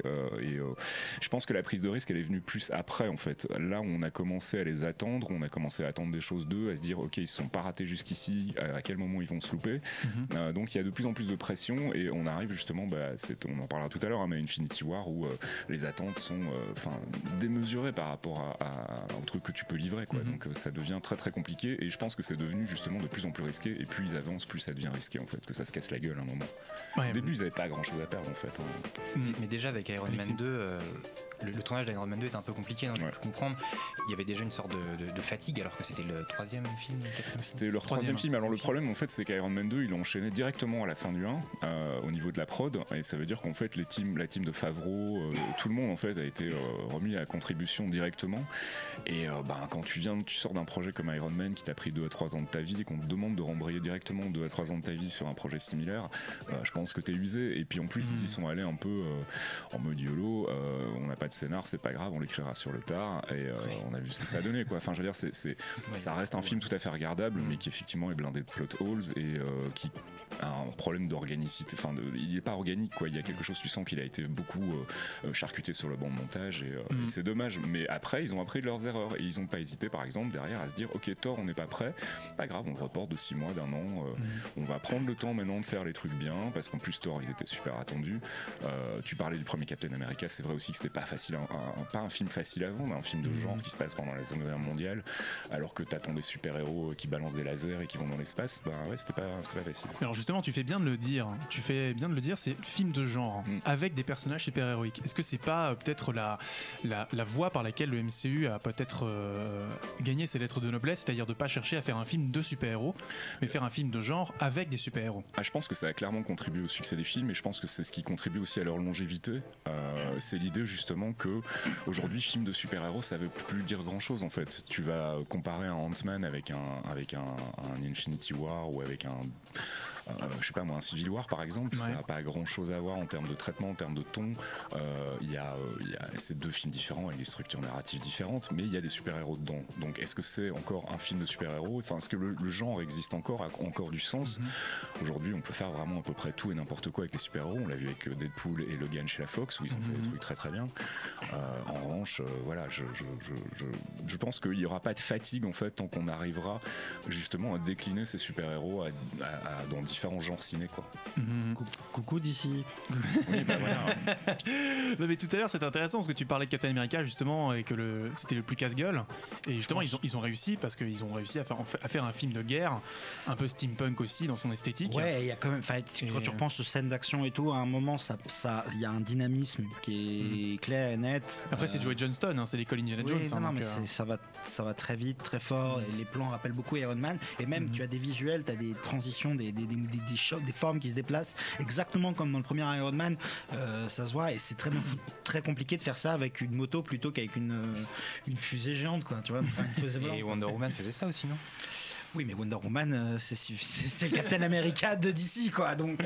Je pense que la prise de risque, elle est venue plus après, en fait. Là, on a commencé à les attendre, on a commencé à attendre des choses d'eux, à se dire, ok, ils se sont pas ratés jusqu'ici, à quel moment ils vont se louper. Donc il y a de plus en plus de pression, et on arrive justement, on en parlera tout à l'heure, mais Infinity War où les attentes sont démesurées par rapport au truc que tu peux livrer quoi. Donc ça devient très très compliqué, et je pense que c'est devenu justement de plus en plus risqué, et plus ils avancent plus ça devient risqué en fait, que ça se casse la gueule à un moment. Au début ils n'avaient pas grand chose à perdre en fait. Mais déjà avec Iron Man 2 le tournage d'Iron Man 2 est un peu compliqué, j'ai pu comprendre. Il y avait déjà une sorte de fatigue, alors que c'était le 3e film. C'était leur 3e film. Alors le problème en fait c'est qu'Iron Man 2 ils l'ont enchaîné directement à la fin du 1 au niveau de la prod, et ça veut dire qu'en fait la team de Favreau, tout le monde en fait a été remis à contribution directement, et quand tu sors d'un projet comme Iron Man qui t'a pris 2 à 3 ans de ta vie, et qu'on te demande de rembrayer directement 2 à 3 ans de ta vie sur un projet similaire, je pense que t'es usé. Et puis en plus ils y sont allés un peu en mode YOLO, on n'a pas de scénar, c'est pas grave, on l'écrira sur le tard, et on a vu ce que ça a donné quoi. Enfin je veux dire ça reste un film tout à fait regardable, mais qui effectivement est blindé de plot holes, et qui a un problème d'organicité, il n'est pas organique quoi. Il y a quelque chose, tu sens qu'il a été beaucoup charcuté sur le banc de montage, et c'est dommage. Mais après ils ont appris de leurs erreurs, et ils n'ont pas hésité par exemple derrière à se dire ok Thor on n'est pas prêt, pas grave, on le reporte de 6 mois, d'un an, on va prendre le temps maintenant de faire les trucs bien, parce qu'en plus Thor ils étaient super attendus. Tu parlais du premier Captain America, c'est vrai aussi que c'était pas facile, pas un film facile à vendre, un film de genre qui se passe pendant la Seconde Guerre mondiale, alors que t'attends des super héros qui balancent des lasers et qui vont dans l'espace, c'était pas facile. Alors justement tu fais bien de le dire, c'est film de genre avec des personnages super héroïques. Est-ce que c'est pas peut-être la voie par laquelle le MCU a peut-être gagné ses lettres de noblesse, c'est-à-dire de pas chercher à faire un film de super-héros, mais faire un film de genre avec des super-héros? Je pense que ça a clairement contribué au succès des films, et je pense que c'est ce qui contribue aussi à leur longévité. C'est l'idée justement que aujourd'hui film de super-héros ça veut plus dire grand-chose en fait. Tu vas comparer un Ant-Man avec un Infinity War, ou avec un je sais pas moi, un Civil War par exemple, ça n'a pas grand chose à voir en termes de traitement, en termes de ton. Il y a ces deux films différents avec des structures narratives différentes, mais il y a des super-héros dedans. Donc est-ce que c'est encore un film de super-héros? Enfin, est-ce que le genre existe encore, a encore du sens? Aujourd'hui, on peut faire vraiment à peu près tout et n'importe quoi avec les super-héros. On l'a vu avec Deadpool et Logan chez la Fox, où ils ont fait des trucs très très bien. En revanche, voilà, je pense qu'il n'y aura pas de fatigue en fait tant qu'on arrivera justement à décliner ces super-héros dans différents genres ciné, quoi. Coucou d'ici. Oui, bah voilà. Non, mais tout à l'heure c'était intéressant parce que tu parlais de Captain America justement et que c'était le plus casse-gueule, et justement ils ont réussi parce qu'ils ont réussi à faire un film de guerre un peu steampunk aussi dans son esthétique. Ouais, il y a quand même, quand tu repenses aux scènes d'action et tout, à un moment il y a un dynamisme qui est clair et net. Après c'est Joey Johnston, hein, c'est l'école Indiana Jones. Non, mais ça va très vite, très fort, et les plans rappellent beaucoup Iron Man, et même tu as des visuels, tu as des transitions, des chocs, des formes qui se déplacent exactement comme dans le premier Iron Man. Ça se voit, et c'est très compliqué de faire ça avec une moto plutôt qu'avec une fusée géante, quoi, tu vois. Et Wonder Woman faisait ça aussi, non? Oui, mais Wonder Woman, c'est le Captain America de DC, quoi. Donc,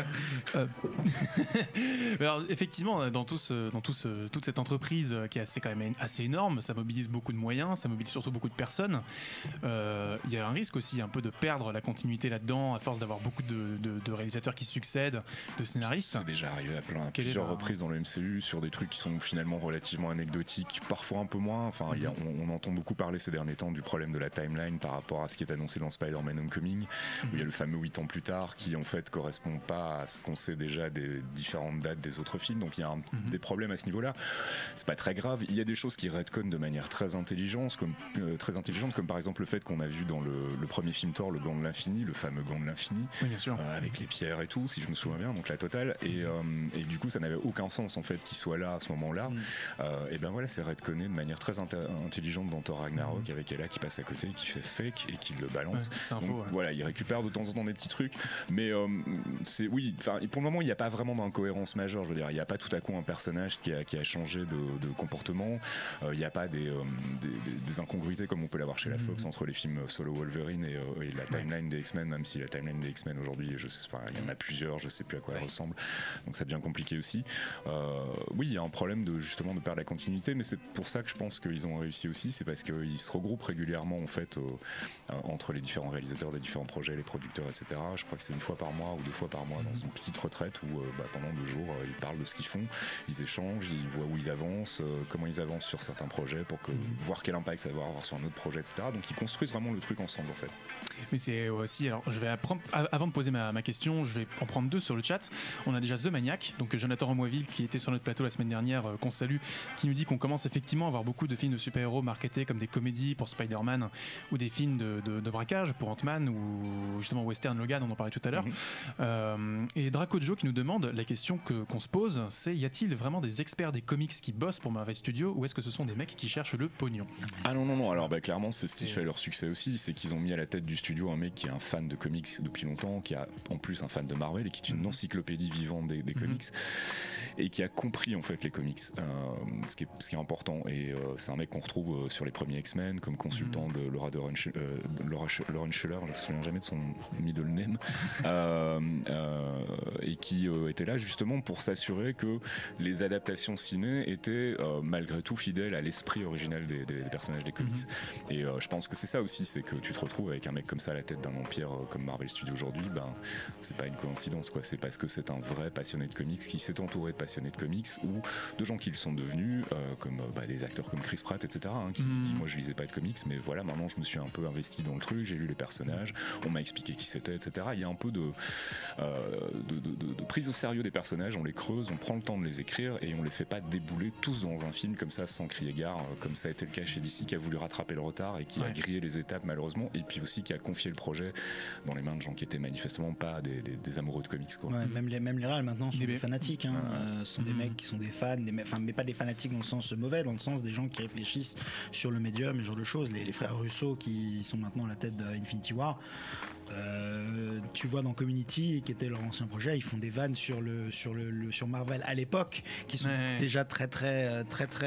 alors effectivement, dans toute cette entreprise qui est quand même assez énorme, ça mobilise beaucoup de moyens, ça mobilise surtout beaucoup de personnes. Il y a un risque aussi un peu de perdre la continuité là-dedans à force d'avoir beaucoup de réalisateurs qui se succèdent, de scénaristes. C'est déjà arrivé à plusieurs reprises dans le MCU sur des trucs qui sont finalement relativement anecdotiques, parfois un peu moins. Enfin, on entend beaucoup parler ces derniers temps du problème de la timeline par rapport à ce qui est annoncé dans Spider-Man Homecoming, où il y a le fameux 8 ans plus tard qui en fait correspond pas à ce qu'on sait déjà des différentes dates des autres films, donc il y a des problèmes à ce niveau-là. C'est pas très grave, il y a des choses qui retconnent de manière très intelligente, comme par exemple le fait qu'on a vu dans le premier film Thor, le gant de l'infini, le fameux gant de l'infini, avec les pierres et tout, si je me souviens bien, donc la totale, et du coup ça n'avait aucun sens en fait qu'il soit là à ce moment-là. Et ben voilà, c'est retconné de manière très intelligente dans Thor Ragnarok, avec Hela qui passe à côté, qui fait fake et qui le balance. Donc, voilà, il récupère de temps en temps des petits trucs, mais pour le moment il n'y a pas vraiment d'incohérence majeure. Je veux dire, il n'y a pas tout à coup un personnage qui a changé de comportement, il n'y a pas des incongruités comme on peut l'avoir chez la Fox entre les films Solo Wolverine et la timeline des X-Men, même si la timeline des X-Men aujourd'hui, il y en a plusieurs, je sais plus à quoi elle ressemble, donc ça devient compliqué aussi. Oui, il y a un problème de perdre la continuité, mais c'est pour ça que je pense qu'ils ont réussi aussi, c'est parce qu'ils se regroupent régulièrement en fait entre les différents réalisateurs des différents projets, les producteurs, etc. Je crois que c'est 1 fois par mois ou 2 fois par mois dans une petite retraite où pendant 2 jours ils parlent de ce qu'ils font, ils échangent, ils voient où ils avancent, comment ils avancent sur certains projets pour voir quel impact ça va avoir sur un autre projet, etc. Donc ils construisent vraiment le truc ensemble en fait. Mais c'est aussi, alors je vais avant de poser ma question, je vais en prendre 2 sur le chat. On a déjà The Maniac, donc Jonathan Romoisville qui était sur notre plateau la semaine dernière, qu'on salue, qui nous dit qu'on commence effectivement à avoir beaucoup de films de super-héros marketés comme des comédies pour Spider-Man ou des films de braquage pour Ant-Man ou justement Western Logan, on en parlait tout à l'heure. Et Draco Joe qui nous demande, la question qu'on se pose, c'est y a-t-il vraiment des experts des comics qui bossent pour Marvel Studios, ou est-ce que ce sont des mecs qui cherchent le pognon? Ah non, alors clairement c'est ce qui fait leur succès aussi, c'est qu'ils ont mis à la tête du studio un mec qui est un fan de comics depuis longtemps, qui a en plus un fan de Marvel et qui est une encyclopédie vivante des comics, et qui a compris en fait les comics, ce qui est important, et c'est un mec qu'on retrouve sur les premiers X-Men comme consultant de Laura Schuller, je me souviens jamais de son middle name, et qui était là justement pour s'assurer que les adaptations ciné étaient malgré tout fidèles à l'esprit original des personnages des comics. Et je pense que c'est ça aussi, c'est que tu te retrouves avec un mec comme ça à la tête d'un empire comme Marvel Studios aujourd'hui, c'est pas une coïncidence, quoi. C'est parce que c'est un vrai passionné de comics qui s'est entouré de passionnés de comics ou de gens qui le sont devenus, comme des acteurs comme Chris Pratt, etc., qui dit moi je lisais pas de comics, mais voilà, maintenant je me suis un peu investi dans le truc, j'ai lu les personnages, on m'a expliqué qui c'était, etc. Il y a un peu de prise au sérieux des personnages, on les creuse, on prend le temps de les écrire et on les fait pas débouler tous dans un film comme ça sans crier gare, comme ça a été le cas chez DC, qui a voulu rattraper le retard et qui a grillé les étapes malheureusement, et puis aussi qui a confié le projet dans les mains de gens qui étaient manifestement pas des amoureux de comics, quoi. Même les réals maintenant sont des fanatiques, sont des mecs qui sont des fans, mais pas des fanatiques dans le sens mauvais, dans le sens des gens qui réfléchissent sur le médium et ce genre de choses. Les frères Russo qui sont maintenant à la tête d'Infinity War, tu vois dans Community, qui était leur ancien projet, ils font des vannes sur Marvel à l'époque qui sont déjà très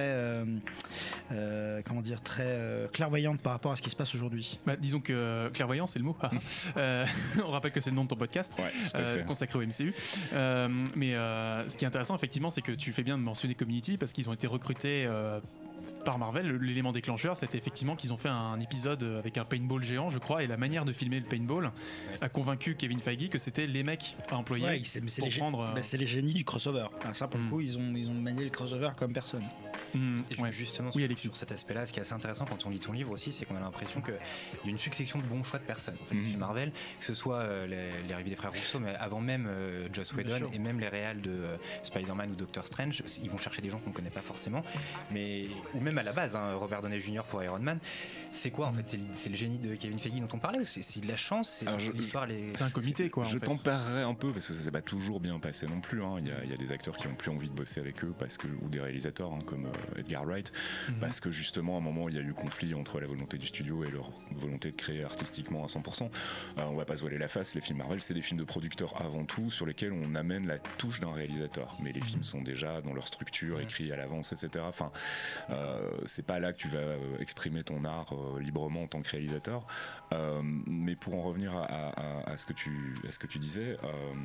clairvoyantes par rapport à ce qui se passe aujourd'hui. Disons que clairvoyantes clairvoyant, c'est le mot. On rappelle que c'est le nom de ton podcast consacré au MCU. Mais ce qui est intéressant, effectivement, c'est que tu fais bien de mentionner Community parce qu'ils ont été recrutés par Marvel. L'élément déclencheur, c'était effectivement qu'ils ont fait un épisode avec un paintball géant, je crois, et la manière de filmer le paintball a convaincu Kevin Feige que c'était les mecs à employer pour prendre. C'est les génies du crossover. Alors ça, pour le coup, ils ont manié le crossover comme personne. Justement, sur cet aspect-là, ce qui est assez intéressant quand on lit ton livre aussi, c'est qu'on a l'impression qu'il y a une succession de bons choix de personnes en fait, chez Marvel, que ce soit l'arrivée des frères Rousseau, mais avant même Joss Whedon et même les réals de Spider-Man ou Doctor Strange, ils vont chercher des gens qu'on ne connaît pas forcément, ou même à la base, Robert Downey Jr. pour Iron Man. C'est quoi en fait? C'est le génie de Kevin Feige dont on parlait, ou c'est de la chance? C'est l'histoire. C'est un comité quoi. Je tempérerais un peu parce que ça s'est pas toujours bien passé non plus. Il y a des acteurs qui ont plus envie de bosser avec eux ou des réalisateurs comme Edgar Wright, parce que justement à un moment il y a eu conflit entre la volonté du studio et leur volonté de créer artistiquement à 100%. On va pas se voiler la face, les films Marvel c'est des films de producteurs avant tout sur lesquels on amène la touche d'un réalisateur, mais les films sont déjà dans leur structure, écrits à l'avance, etc. Enfin, c'est pas là que tu vas exprimer ton art librement en tant que réalisateur. Mais pour en revenir à ce que tu disais,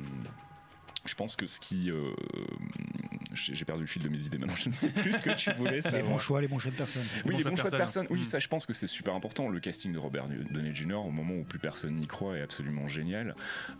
je pense que ce qui... j'ai perdu le fil de mes idées maintenant, je ne sais plus ce que tu voulais savoir. Les bons choix de personnes. Oui, les bons choix de personnes. Oui, ça je pense que c'est super important. Le casting de Robert Downey Jr. au moment où plus personne n'y croit est absolument génial.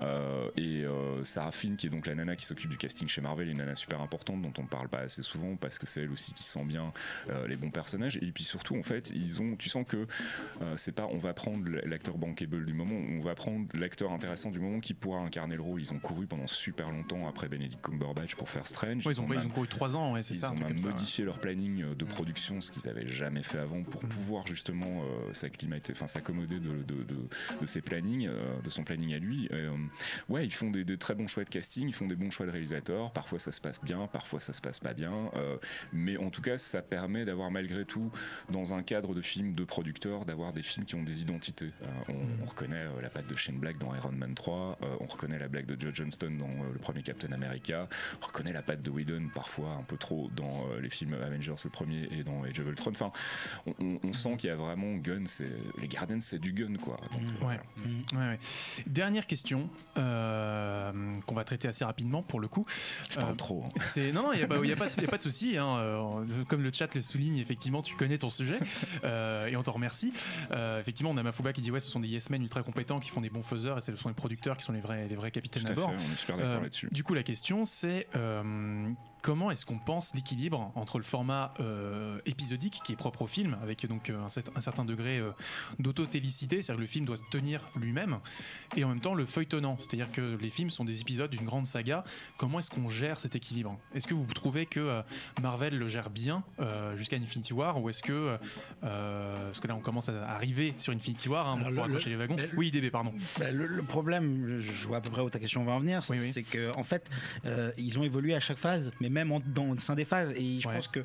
Sarah Finn, qui est donc la nana qui s'occupe du casting chez Marvel, est une nana super importante dont on ne parle pas assez souvent parce que c'est elle aussi qui sent bien les bons personnages. Et puis surtout, en fait, tu sens que c'est pas on va prendre l'acteur bankable du moment, on va prendre l'acteur intéressant du moment qui pourra incarner le rôle. Ils ont couru pendant super longtemps après Benedict Cumberbatch pour faire Strange. Ils ont couru 3 ans, c'est ça. Ils ont modifié leur planning de production, ce qu'ils n'avaient jamais fait avant, pour pouvoir justement s'accommoder de ses plannings, de son planning à lui. Ils font des très bons choix de casting, ils font des bons choix de réalisateurs. Parfois ça se passe bien, parfois ça se passe pas bien. Mais en tout cas, ça permet d'avoir malgré tout, dans un cadre de films de producteurs, d'avoir des films qui ont des identités. On reconnaît la patte de Shane Black dans Iron Man 3, on reconnaît la blague de Joe Johnston dans le premier Captain America, on reconnaît la patte de Whedon parfois un peu trop dans les films Avengers le premier et dans Age of Ultron. Enfin, on sent qu'il y a vraiment gun, les Gardiens c'est du gun quoi. Donc, Dernière question qu'on va traiter assez rapidement pour le coup. Je parle trop. Non, il y a pas de souci. Comme le chat le souligne, effectivement, tu connais ton sujet et on t'en remercie. Effectivement, on a Mafouba qui dit ce sont des yes men ultra compétents qui font des bons faiseurs et ce sont les producteurs qui sont les vrais capitaines à bord. On est super d'accord là-dessus. Du coup, la question c'est comment est-ce qu'on pense l'équilibre entre le format épisodique qui est propre au film avec donc un certain degré d'autotélicité, c'est-à-dire que le film doit se tenir lui-même, et en même temps le feuilletonnant, c'est-à-dire que les films sont des épisodes d'une grande saga. Comment est-ce qu'on gère cet équilibre? Est-ce que vous trouvez que Marvel le gère bien jusqu'à Infinity War, ou est-ce que parce que là on commence à arriver sur Infinity War pour accrocher les wagons. Oui, DB, pardon. Le problème, je vois à peu près où ta question va en venir, c'est que en fait ils ont évolué à chaque phase, mais même dans le sein des phases, et je pense que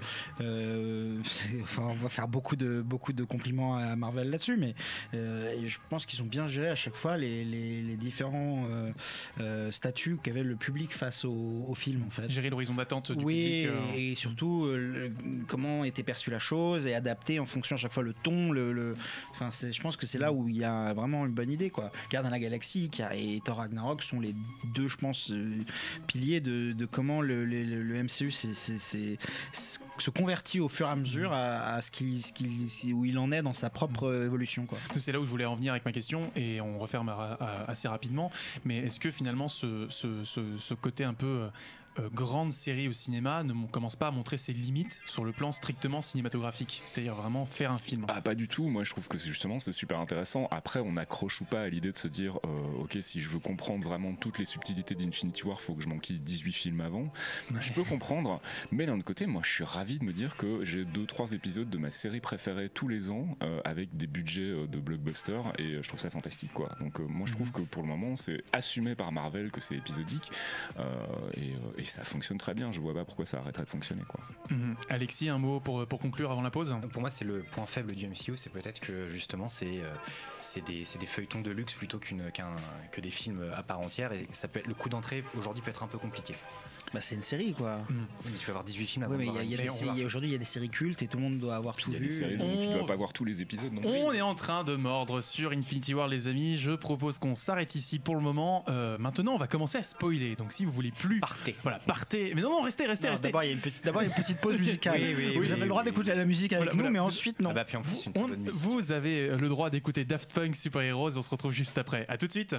on va faire beaucoup de compliments à Marvel là-dessus, mais je pense qu'ils ont bien géré à chaque fois les différents statuts qu'avait le public face au film en fait. Gérer l'horizon d'attente du public. Et surtout comment était perçue la chose et adapter en fonction à chaque fois le ton, je pense que c'est là où il y a vraiment une bonne idée quoi. Gardiens de la Galaxie et Thor Ragnarok sont les deux, je pense, piliers de comment le MCU se convertit au fur et à mesure à où il en est dans sa propre évolution quoi. C'est là où je voulais en venir avec ma question, et on referme assez rapidement, mais est-ce que finalement ce côté un peu grande série au cinéma ne commence pas à montrer ses limites sur le plan strictement cinématographique, c'est-à-dire vraiment faire un film? Pas du tout. Moi je trouve que c'est super intéressant. Après on accroche ou pas à l'idée de se dire ok, si je veux comprendre vraiment toutes les subtilités d'Infinity War, faut que je m'enquille 18 films avant. Je peux comprendre, mais d'un autre côté moi je suis ravi de me dire que j'ai 2-3 épisodes de ma série préférée tous les ans avec des budgets de blockbuster, et je trouve ça fantastique quoi. Donc moi je trouve que pour le moment c'est assumé par Marvel que c'est épisodique, et ça fonctionne très bien. Je vois pas pourquoi ça arrêterait de fonctionner quoi. Alexis, un mot pour conclure avant la pause? Pour moi c'est le point faible du MCU, c'est peut-être que justement c'est des feuilletons de luxe plutôt que des films à part entière, et le coût d'entrée aujourd'hui peut être un peu compliqué. Bah c'est une série quoi. Il faut avoir 18 films avant. Oui, mais aujourd'hui il y a des séries cultes et tout le monde doit avoir tout vu. Tu dois pas voir tous les épisodes non plus. On est en train de mordre sur Infinity War les amis. Je propose qu'on s'arrête ici pour le moment. Maintenant on va commencer à spoiler. Donc si vous voulez plus, partez. Voilà, partez. Mais non, restez. D'abord il y a une petite pause musicale. Vous avez le droit d'écouter la musique avec nous, mais ensuite non. Ah bah puis en plus c'est une très bonne musique. Vous avez le droit d'écouter Daft Punk Super Heroes. On se retrouve juste après. À tout de suite.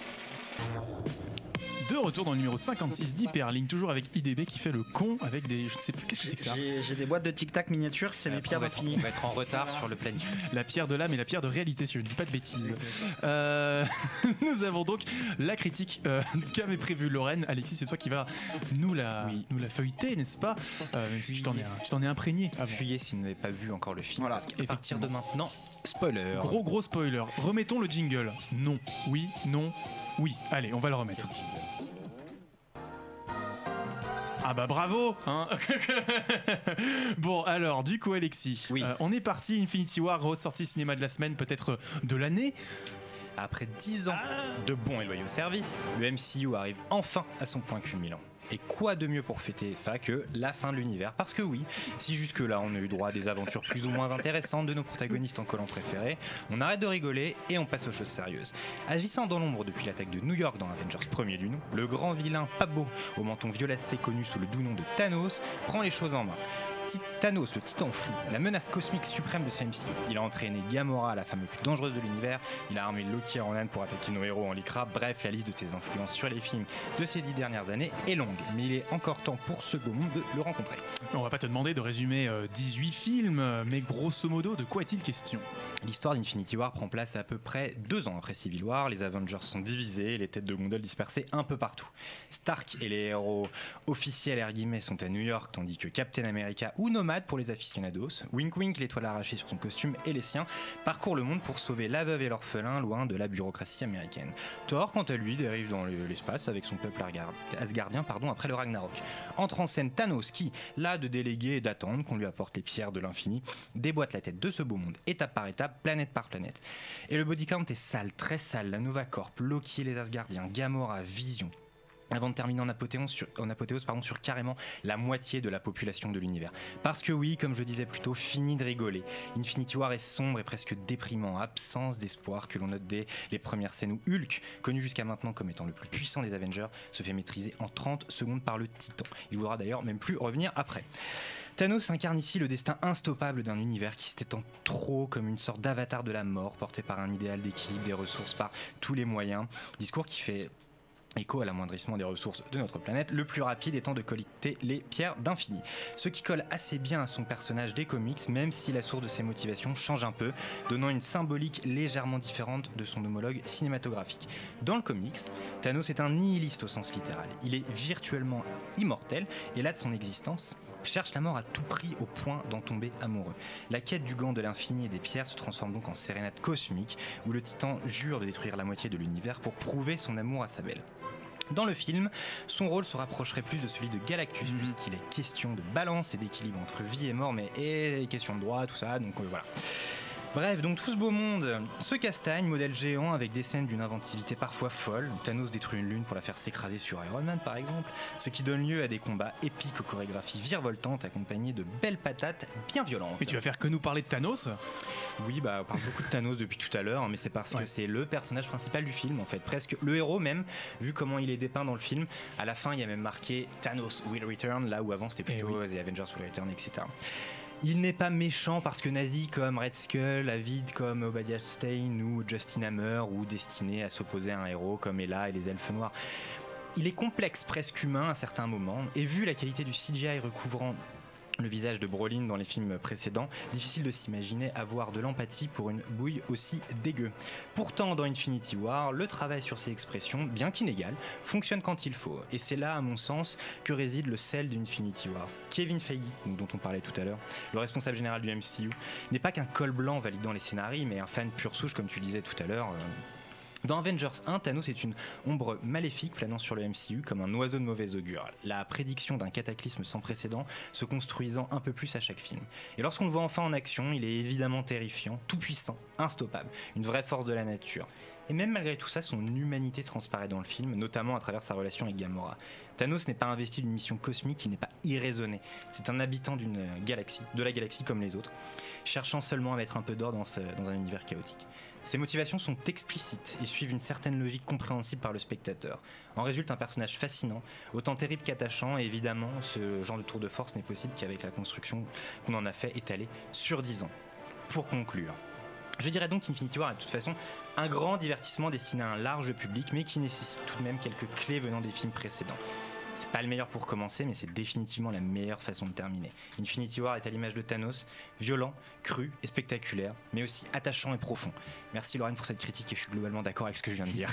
De retour dans le numéro 56 d'Hyperlink, toujours avec IDB qui fait le con avec des. Je ne sais pas, qu'est-ce que c'est que ça? J'ai des boîtes de tic-tac miniatures, c'est mes pierres d'infini. On va être en retard sur le planning. La pierre de l'âme et la pierre de réalité, si je ne dis pas de bêtises. Nous avons donc la critique qu'avait prévu Lorraine. Alexis, c'est toi qui va nous la feuilleter, n'est-ce pas? Même si tu t'en es imprégné. Fuyez si vous n'avez pas vu encore le film. Voilà, parce qu'à partir de maintenant, spoiler. Gros spoiler. Remettons le jingle. Non, oui, non, oui. Allez, on va le remettre. Ah bah bravo hein. Bon alors du coup Alexis, on est parti. Infinity War, grosse sortie cinéma de la semaine, peut-être de l'année. Après 10 ans de bons et loyaux services, le MCU arrive enfin à son point culminant. Et quoi de mieux pour fêter ça que la fin de l'univers? Parce que oui, si jusque-là on a eu droit à des aventures plus ou moins intéressantes de nos protagonistes en collants préférés, on arrête de rigoler et on passe aux choses sérieuses. Agissant dans l'ombre depuis l'attaque de New York dans Avengers premier du nom, le grand vilain pas beau au menton violacé connu sous le doux nom de Thanos prend les choses en main. Thanos, le titan fou, la menace cosmique suprême de ce MCU. Il a entraîné Gamora, la femme la plus dangereuse de l'univers. Il a armé Loki et Ronan pour attaquer nos héros en lycra. Bref, la liste de ses influences sur les films de ces 10 dernières années est longue. Mais il est encore temps pour ce beau monde de le rencontrer. On va pas te demander de résumer 18 films, mais grosso modo, de quoi est-il question? L'histoire d'Infinity War prend place à peu près 2 ans après Civil War. Les Avengers sont divisés, les têtes de gondole dispersées un peu partout. Stark et les héros officiels sont à New York, tandis que Captain America ou Nomade pour les aficionados, Wink Wink, l'étoile arrachée sur son costume et les siens, parcourt le monde pour sauver la veuve et l'orphelin loin de la bureaucratie américaine. Thor, quant à lui, dérive dans l'espace avec son peuple asgardien après le Ragnarok. Entre en scène Thanos qui, là de déléguer et d'attendre qu'on lui apporte les pierres de l'infini, déboîte la tête de ce beau monde étape par étape, planète par planète. Et le body count est sale, très sale, la Nova Corp, Loki et les Asgardiens, Gamora, Vision. Avant de terminer en apothéose sur carrément la moitié de la population de l'univers. Parce que oui, comme je disais plus tôt, fini de rigoler. Infinity War est sombre et presque déprimant, absence d'espoir que l'on note dès les premières scènes où Hulk, connu jusqu'à maintenant comme étant le plus puissant des Avengers, se fait maîtriser en 30 secondes par le Titan. Il voudra d'ailleurs même plus revenir après. Thanos incarne ici le destin instoppable d'un univers qui s'étend trop comme une sorte d'avatar de la mort porté par un idéal d'équilibre des ressources par tous les moyens. Discours qui fait écho à l'amoindrissement des ressources de notre planète, le plus rapide étant de collecter les pierres d'infini. Ce qui colle assez bien à son personnage des comics, même si la source de ses motivations change un peu, donnant une symbolique légèrement différente de son homologue cinématographique. Dans le comics, Thanos est un nihiliste au sens littéral. Il est virtuellement immortel et là de son existence cherche la mort à tout prix au point d'en tomber amoureux. La quête du gant de l'infini et des pierres se transforme donc en sérénade cosmique où le titan jure de détruire la moitié de l'univers pour prouver son amour à sa belle. Dans le film, son rôle se rapprocherait plus de celui de Galactus puisqu'il est question de balance et d'équilibre entre vie et mort, mais et question de droit, tout ça, donc voilà. Bref, donc tout ce beau monde se castagne, modèle géant avec des scènes d'une inventivité parfois folle. Thanos détruit une lune pour la faire s'écraser sur Iron Man par exemple, ce qui donne lieu à des combats épiques aux chorégraphies virevoltantes accompagnées de belles patates bien violentes. Mais tu vas faire que nous parler de Thanos? Oui, bah on parle beaucoup de Thanos depuis tout à l'heure, mais c'est parce que c'est le personnage principal du film en fait, presque le héros même, vu comment il est dépeint dans le film. À la fin, il y a même marqué Thanos will return, là où avant c'était plutôt The Avengers will return, etc. Il n'est pas méchant parce que nazi comme Red Skull, avide comme Obadiah Stane ou Justin Hammer, ou destiné à s'opposer à un héros comme Ella et les Elfes Noirs. Il est complexe, presque humain à certains moments, et vu la qualité du CGI recouvrant le visage de Brolin dans les films précédents, difficile de s'imaginer avoir de l'empathie pour une bouille aussi dégueu. Pourtant, dans Infinity War, le travail sur ces expressions, bien qu'inégal, fonctionne quand il faut. Et c'est là, à mon sens, que réside le sel d'Infinity Wars. Kevin Feige, dont on parlait tout à l'heure, le responsable général du MCU, n'est pas qu'un col blanc validant les scénarios, mais un fan pur souche, comme tu le disais tout à l'heure. Dans Avengers 1, Thanos est une ombre maléfique planant sur le MCU comme un oiseau de mauvais augure, la prédiction d'un cataclysme sans précédent se construisant un peu plus à chaque film. Et lorsqu'on le voit enfin en action, il est évidemment terrifiant, tout puissant, instoppable, une vraie force de la nature. Et même malgré tout ça, son humanité transparaît dans le film, notamment à travers sa relation avec Gamora. Thanos n'est pas investi d'une mission cosmique, il n'est pas irraisonné. C'est un habitant de la galaxie comme les autres, cherchant seulement à mettre un peu d'ordre dans un univers chaotique. Ses motivations sont explicites et suivent une certaine logique compréhensible par le spectateur. En résulte un personnage fascinant, autant terrible qu'attachant, et évidemment, ce genre de tour de force n'est possible qu'avec la construction qu'on en a fait étalée sur 10 ans. Pour conclure, je dirais donc qu'Infinity War est de toute façon un grand divertissement destiné à un large public, mais qui nécessite tout de même quelques clés venant des films précédents. C'est pas le meilleur pour commencer, mais c'est définitivement la meilleure façon de terminer. Infinity War est à l'image de Thanos, violent, cru et spectaculaire, mais aussi attachant et profond. Merci Lorraine pour cette critique et je suis globalement d'accord avec ce que je viens de dire.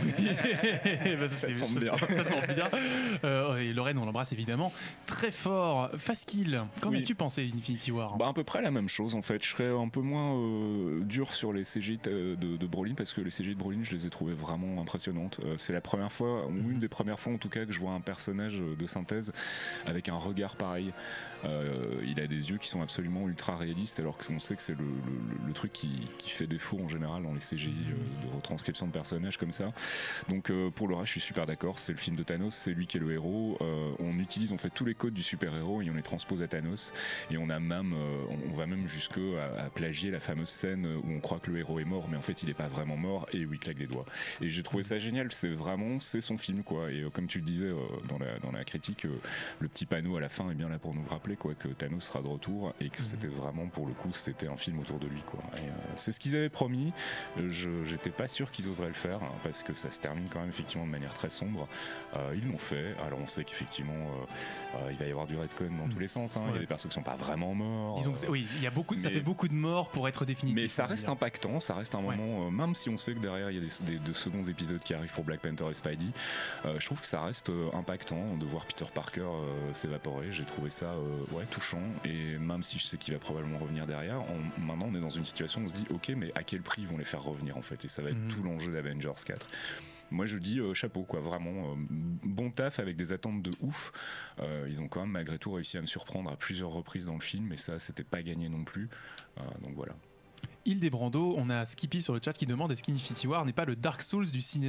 Ça tombe bien. Et Lorraine, on l'embrasse évidemment très fort. Faskill, qu'en as-tu pensé d'Infinity War ? À peu près la même chose en fait. Je serais un peu moins dur sur les CGI de Brolin parce que les CGI de Brolin, je les ai trouvées vraiment impressionnantes. C'est la première fois, ou une des premières fois en tout cas, que je vois un personnage de synthèse avec un regard pareil. Il a des yeux qui sont absolument ultra réalistes alors qu'on sait que c'est le truc qui fait défaut en général dans les CGI de retranscription de personnages comme ça. Donc pour le reste je suis super d'accord, c'est le film de Thanos, c'est lui qui est le héros. On fait tous les codes du super-héros et on les transpose à Thanos et on va même jusqu'à plagier la fameuse scène où on croit que le héros est mort mais en fait il est pas vraiment mort et où il claque des doigts. Et j'ai trouvé ça génial, c'est son film quoi. Et comme tu le disais dans la critique, le petit panneau à la fin est bien là pour nous le rappeler quoi, que Thanos sera de retour et que c'était vraiment pour le coup c'était un film autour de lui quoi. Et, c'est ce qu'ils avaient promis. J'étais pas sûr qu'ils oseraient le faire parce que ça se termine quand même effectivement de manière très sombre. Ils l'ont fait. Alors on sait qu'effectivement il va y avoir du retcon dans tous les sens. Il y a des persos qui sont pas vraiment morts. Disons que oui, il y a beaucoup, ça fait beaucoup de morts pour être définitif. Mais ça reste impactant. Ça reste un moment, même si on sait que derrière il y a des seconds épisodes qui arrivent pour Black Panther et Spidey. Je trouve que ça reste impactant de voir Peter Parker s'évaporer. J'ai trouvé ça touchant. Et même si je sais qu'il va probablement revenir derrière, maintenant on est dans une situation où on se dit ok, mais à quel prix ils vont les faire revenir en fait. Et ça va être tout l'enjeu d'Avengers 4. Moi je dis chapeau quoi, vraiment bon taf avec des attentes de ouf. Ils ont quand même malgré tout réussi à me surprendre à plusieurs reprises dans le film et ça c'était pas gagné non plus. Donc voilà. Hildebrando, on a Skippy sur le chat qui demande est-ce qu'Infinity War n'est pas le Dark Souls du cinéma ?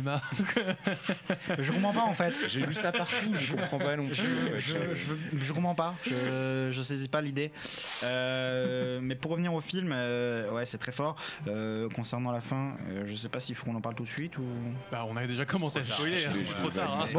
Je comprends pas en fait. J'ai lu ça partout, je comprends pas non plus. Je comprends pas, je saisis pas l'idée. Mais pour revenir au film, c'est très fort. Concernant la fin, je sais pas s'il faut qu'on en parle tout de suite ou. On a déjà commencé à spoiler, c'est trop tard.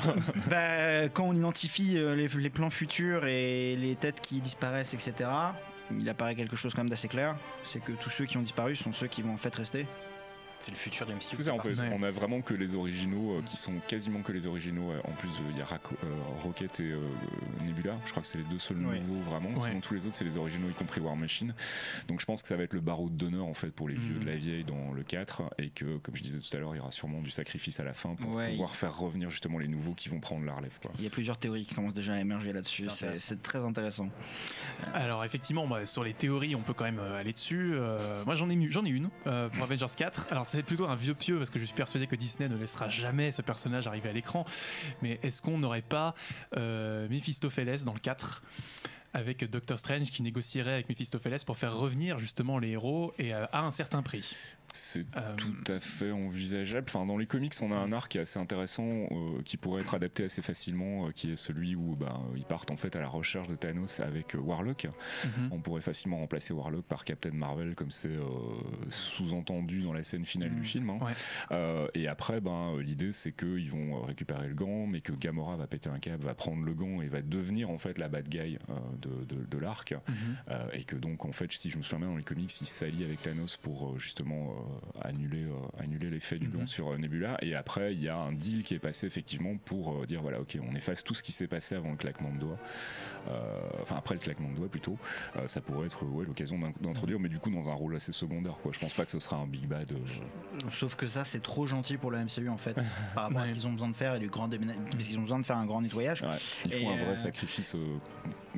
Quand on identifie les plans futurs et les têtes qui disparaissent, etc. Il apparaît quelque chose quand même d'assez clair, c'est que tous ceux qui ont disparu sont ceux qui vont en fait rester. C'est le futur de MCU. C'est ça en fait, on a vraiment que les originaux qui sont quasiment que les originaux. En plus il y a Rocket et Nebula, je crois que c'est les deux seuls nouveaux vraiment, sinon tous les autres c'est les originaux y compris War Machine. Donc je pense que ça va être le baroud d'honneur en fait pour les vieux de la vieille dans le 4 et que comme je disais tout à l'heure il y aura sûrement du sacrifice à la fin pour pouvoir faire revenir justement les nouveaux qui vont prendre la relève quoi. Il y a plusieurs théories qui commencent déjà à émerger là-dessus, c'est très intéressant. Alors effectivement sur les théories on peut quand même aller dessus. Moi j'en ai une pour Avengers 4. Alors c'est plutôt un vieux pieux parce que je suis persuadé que Disney ne laissera jamais ce personnage arriver à l'écran, mais est-ce qu'on n'aurait pas Mephistopheles dans le 4 avec Doctor Strange qui négocierait avec Mephistopheles pour faire revenir justement les héros et à un certain prix? C'est tout à fait envisageable. Enfin, dans les comics, on a un arc qui est assez intéressant, qui pourrait être adapté assez facilement, qui est celui où ils partent en fait à la recherche de Thanos avec Warlock. On pourrait facilement remplacer Warlock par Captain Marvel, comme c'est sous-entendu dans la scène finale du film. Et après, l'idée c'est qu'ils vont récupérer le gant, mais que Gamora va péter un câble, va prendre le gant et va devenir en fait la bad guy de l'arc. Et que donc en fait, si je me souviens bien dans les comics, il s'allie avec Thanos pour justement annuler l'effet du gant sur Nebula. Et après il y a un deal qui est passé effectivement pour dire voilà, ok, on efface tout ce qui s'est passé avant le claquement de doigts, enfin après le claquement de doigts plutôt. Ça pourrait être l'occasion d'introduire, mais du coup dans un rôle assez secondaire quoi. Je pense pas que ce sera un big bad. Sauf que ça c'est trop gentil pour le MCU en fait par rapport à ce qu'ils ont besoin de faire et du grand parce qu'ils ont besoin de faire un grand nettoyage. Il faut un vrai sacrifice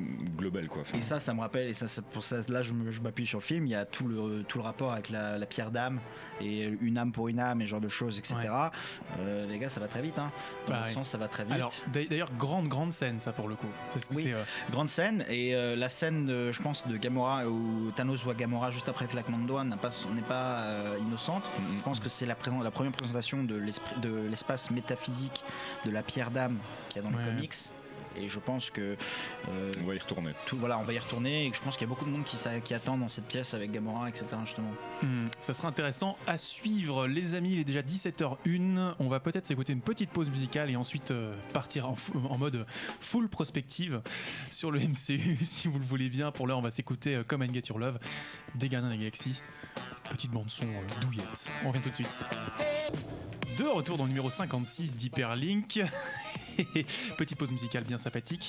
global, quoi. Et ça me rappelle, et pour ça, là je m'appuie sur le film, il y a tout le rapport avec la pierre d'âme et une âme pour une âme et ce genre de choses, etc. Ouais. Les gars, ça va très vite, hein. Dans le sens, ça va très vite. Alors d'ailleurs, grande scène, ça, pour le coup. Grande scène, et la scène je pense de Gamora où Thanos voit Gamora juste après le claquement de doigts n'est pas innocente. Je pense que c'est la première présentation de l'espace métaphysique de la pierre d'âme qu'il y a dans les comics. Et je pense que on va y retourner. On va y retourner, et je pense qu'il y a beaucoup de monde qui attend dans cette pièce avec Gamora, etc. justement. Ça sera intéressant à suivre, les amis. Il est déjà 17h01. On va peut-être s'écouter une petite pause musicale et ensuite partir en mode full prospective sur le MCU, si vous le voulez bien. Pour l'heure, on va s'écouter Come and Get Your Love des Gardiens de la Galaxie. Petite bande son douillette. On revient tout de suite. De retour dans le numéro 56 d'Hyperlink. Petite pause musicale bien sympathique.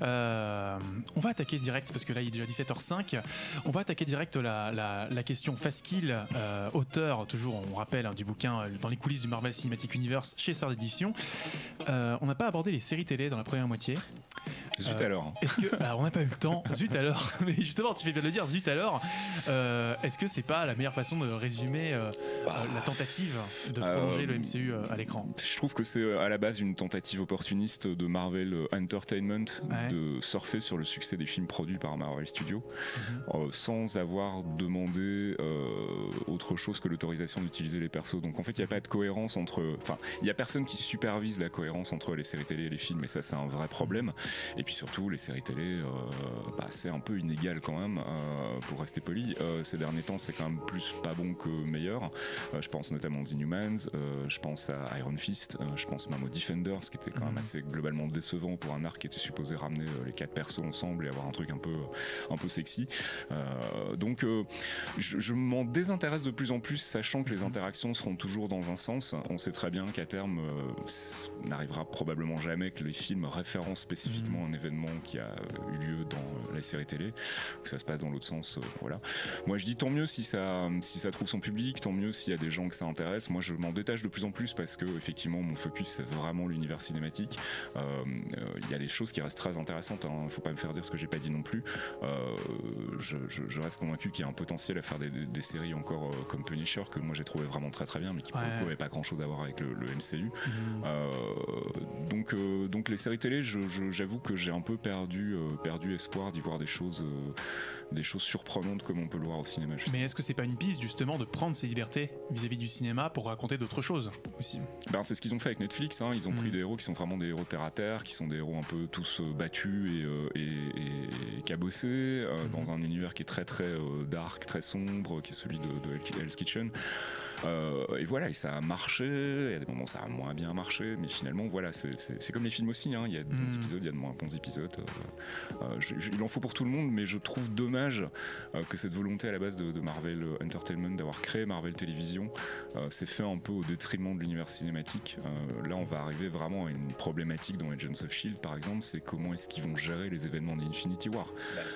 On va attaquer direct, parce que là il est déjà 17h05. On va attaquer direct la question Faskill, auteur, toujours on rappelle, du bouquin Dans les coulisses du Marvel Cinematic Universe chez Sœur d'édition. On n'a pas abordé les séries télé dans la première moitié. Zut alors. On n'a pas eu le temps. Zut alors. Mais justement, tu fais bien de le dire. Zut alors. Est-ce que c'est pas la meilleure façon de résumer la tentative de prolonger le MCU à l'écran? Je trouve que c'est à la base une tentative opportuniste de Marvel Entertainment de surfer sur le succès des films produits par Marvel Studios sans avoir demandé autre chose que l'autorisation d'utiliser les persos. Donc en fait, il n'y a pas de cohérence il n'y a personne qui supervise la cohérence entre les séries télé et les films, et ça c'est un vrai problème. Et puis surtout, les séries télé, c'est un peu inégal quand même, pour rester poli. Ces derniers temps, c'est quand même plus pas bon que meilleur. Je pense notamment aux Inhumans, je pense à Iron Fist, je pense même aux Defenders, qui était quand même assez globalement décevant pour un arc qui était supposé ramener les 4 persos ensemble et avoir un truc un peu sexy. Donc je m'en désintéresse de plus en plus, sachant que les interactions seront toujours dans un sens. On sait très bien qu'à terme, n'arrivera probablement jamais que les films référencent spécifiquement un événement qui a eu lieu dans la série télé, que ça se passe dans l'autre sens. Voilà. Moi je dis tant mieux si ça trouve son public, tant mieux s'il y a des gens que ça intéresse. Moi je m'en détache de plus en plus parce que effectivement mon focus c'est vraiment l'univers cinématique. Il y a des choses qui restent très intéressantes, hein. Faut pas me faire dire ce que j'ai pas dit non plus. Je reste convaincu qu'il y a un potentiel à faire des séries encore comme Punisher, que moi j'ai trouvé vraiment très très bien, mais qui pour le coup n'avait pas grand chose à voir avec le MCU. Donc les séries télé, j'avoue que j'ai un peu perdu espoir d'y voir des choses surprenantes comme on peut le voir au cinéma. Mais est-ce que c'est pas une piste justement de prendre ses libertés vis-à-vis du cinéma pour raconter d'autres choses aussi? C'est ce qu'ils ont fait avec Netflix, hein. Ils ont pris des héros qui sont vraiment des héros terre à terre, qui sont des héros un peu tous battus et cabossés dans un univers qui est très très dark, très sombre, qui est celui de Hell's Kitchen. Et voilà, et ça a marché. Il y a des moments où ça a moins bien marché, mais finalement voilà, c'est comme les films aussi, hein. Il y a de bons épisodes, il y a de moins bons épisodes. Il en faut pour tout le monde, mais je trouve dommage que cette volonté à la base de Marvel Entertainment d'avoir créé Marvel Télévision s'est fait un peu au détriment de l'univers cinématique. Là on va arriver vraiment à une problématique dans Agents of S.H.I.E.L.D. par exemple, c'est comment est-ce qu'ils vont gérer les événements d'Infinity War.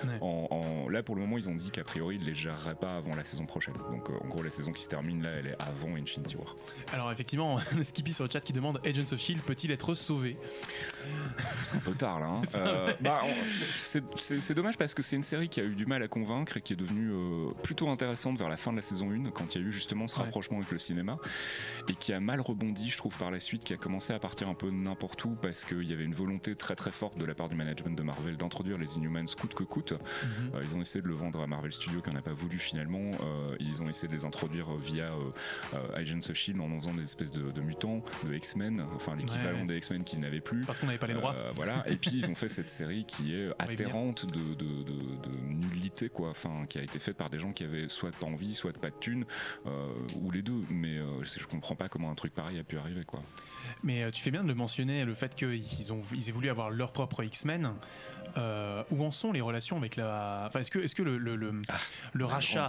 Là pour le moment ils ont dit qu'a priori ils les géreraient pas avant la saison prochaine, donc en gros la saison qui se termine là elle est avant Infinity War. Alors effectivement, Skippy sur le chat qui demande Agents of S.H.I.E.L.D. peut-il être sauvé? C'est un peu tard là, hein. C'est dommage parce que c'est une série qui a eu du mal à convaincre et qui est devenue plutôt intéressante vers la fin de la saison 1, quand il y a eu justement ce rapprochement avec le cinéma, et qui a mal rebondi je trouve par la suite, qui a commencé à partir un peu n'importe où parce qu'il y avait une volonté très très forte de la part du management de Marvel d'introduire les Inhumans coûte que coûte. Ils ont essayé de le vendre à Marvel Studios qui n'a pas voulu finalement. Ils ont essayé de les introduire via Agents of S.H.I.E.L.D. en faisant des espèces de mutants, de X-Men, enfin l'équivalent des X-Men qu'ils n'avaient plus. Parce qu'on n'avait pas les droits. Voilà. Et puis ils ont fait cette série qui est atterrante de nullité, quoi. Enfin, qui a été faite par des gens qui avaient soit pas envie, soit pas de thunes, ou les deux. Mais je comprends pas comment un truc pareil a pu arriver, quoi. Mais tu fais bien de le mentionner, le fait qu'ils aient voulu avoir leur propre X-Men. Où en sont les relations avec la... Enfin, est-ce que le rachat,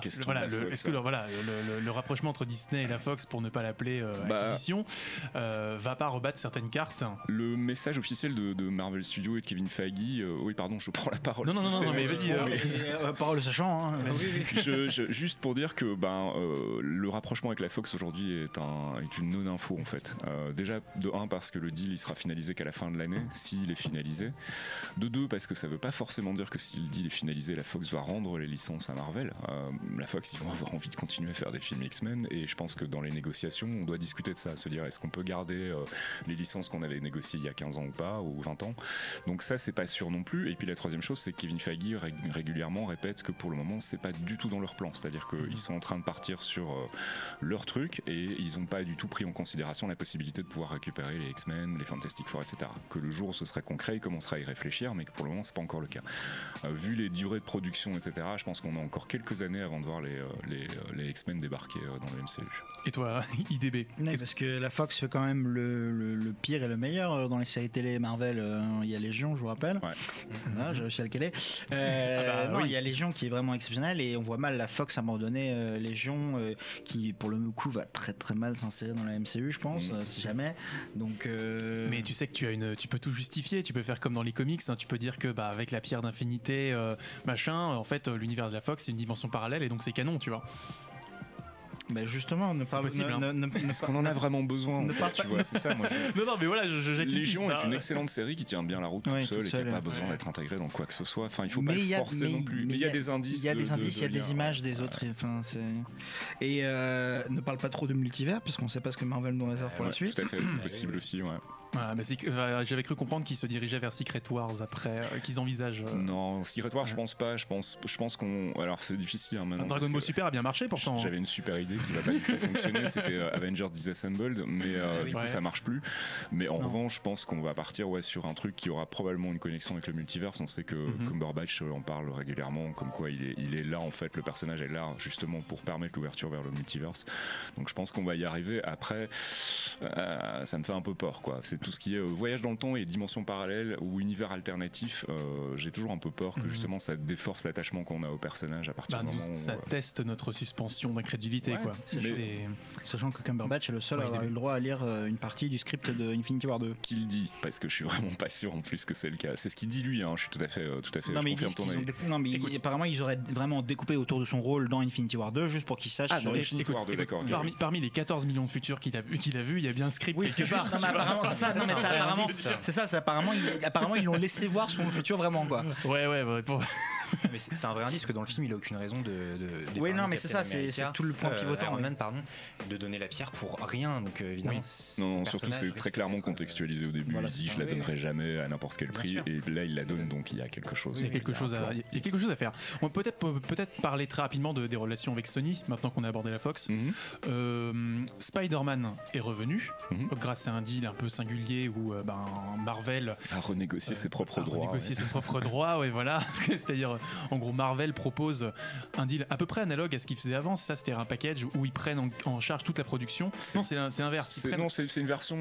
le rapprochement entre Disney et la Fox, pour ne pas l'appeler acquisition, va pas rebattre certaines cartes? Le message officiel officielle de Marvel Studios et de Kevin Feige. Oui, pardon, je prends la parole. Non, mais vas-y. Parole sachant. Hein. Juste pour dire que le rapprochement avec la Fox aujourd'hui est une non-info en fait. Déjà de 1 parce que le deal il sera finalisé qu'à la fin de l'année, s'il est finalisé. De 2 parce que ça veut pas forcément dire que si le deal est finalisé, la Fox va rendre les licences à Marvel. La Fox, ils vont avoir envie de continuer à faire des films X-Men et je pense que dans les négociations, on doit discuter de ça, se dire est-ce qu'on peut garder les licences qu'on avait négociées il y a 15 ans ou pas, ou 20 ans. Donc ça, c'est pas sûr non plus. Et puis la troisième chose, c'est que Kevin Feige régulièrement répète que pour le moment, c'est pas du tout dans leur plan. C'est-à-dire qu'ils sont en train de partir sur leur truc et ils ont pas du tout pris en considération la possibilité de pouvoir récupérer les X-Men, les Fantastic Four, etc. Que le jour où ce serait concret, ils commenceraient à y réfléchir, mais que pour le moment, c'est pas encore le cas. Vu les durées de production, etc., je pense qu'on a encore quelques années avant de voir les X-Men débarquer dans le MCU. Et toi, IDB? Parce que la Fox fait quand même le pire et le meilleur dans les séries télé Marvel. Il y a Légion, je vous rappelle. Ouais. J'ai réussi à le caler. Il y a Légion qui est vraiment exceptionnel et on voit mal la Fox abandonner Légion qui pour le coup va très très mal s'insérer dans la MCU, je pense, si jamais. Donc, mais tu sais que tu peux tout justifier. Tu peux faire comme dans les comics. Hein, tu peux dire que avec la pierre d'infinité, en fait, l'univers de la Fox c'est une dimension parallèle et donc c'est canon, tu vois. Ben justement, c'est possible. Est-ce qu'on en a vraiment besoin tu vois, c'est ça. Moi, non, mais voilà, je jette une piste. Légion est une excellente série qui tient bien la route toute seule et qui n'a pas besoin d'être intégrée dans quoi que ce soit. Enfin, il faut pas le forcer non plus. Mais il y a des indices. Il y a des indices, il y a des images des autres. Et ne parle pas trop de multivers parce qu'on ne sait pas ce que Marvel nous réserve pour la suite. Tout à fait, c'est possible aussi. Ouais. Voilà, j'avais cru comprendre qu'ils se dirigeaient vers Secret Wars après, qu'ils envisagent. Non, Secret Wars, je pense pas. Je pense qu'on. Alors, c'est difficile maintenant. Dragon Ball Super a bien marché pourtant. J'avais une super idée qui va pas du tout fonctionner. C'était Avengers Disassembled, mais du coup, ça marche plus. Mais en revanche, je pense qu'on va partir sur un truc qui aura probablement une connexion avec le multiverse. On sait que Cumberbatch en parle régulièrement, comme quoi il est là en fait. Le personnage est là justement pour permettre l'ouverture vers le multiverse. Donc, je pense qu'on va y arriver. Après, ça me fait un peu peur, quoi. C'est tout ce qui est voyage dans le temps et dimension parallèle ou univers alternatif. J'ai toujours un peu peur que justement ça déforce l'attachement qu'on a au personnage à partir du moment où ça teste notre suspension d'incrédulité, quoi. Sachant que Cumberbatch est le seul à avoir eu le droit à lire une partie du script de Infinity War 2. Qui le dit, parce que je suis vraiment pas sûr en plus que c'est le cas. C'est ce qu'il dit lui, hein. Je suis tout à fait. Non, mais apparemment ils auraient vraiment découpé autour de son rôle dans Infinity War 2 juste pour qu'il sache. Dans Infinity War 2, d'accord. Parmi les 14 millions de futurs qu'il a vu, il y a bien un script. Oui, c'est juste. Apparemment, c'est ça. Non, mais apparemment ils l'ont laissé voir son futur vraiment, quoi. Ouais. Mais c'est un vrai indice que dans le film il a aucune raison de oui, non, mais c'est ça, c'est tout le point pivotant. Iron Man, de donner la pierre pour rien. Donc évidemment. Non, surtout c'est très clairement contextualisé au début. Il dit je la donnerai jamais à n'importe quel prix, et là il la donne, donc il y a quelque chose. Il y a quelque chose à faire. On peut peut-être parler très rapidement des relations avec Sony maintenant qu'on a abordé la Fox. Spider-Man est revenu grâce à un deal un peu singulier où Marvel a renégocié ses propres droits. Ouais, voilà. C'est-à-dire, en gros, Marvel propose un deal à peu près analogue à ce qu'ils faisaient avant. C'est ça, c'était un package où ils prennent en charge toute la production. Non, c'est l'inverse. C'est une version,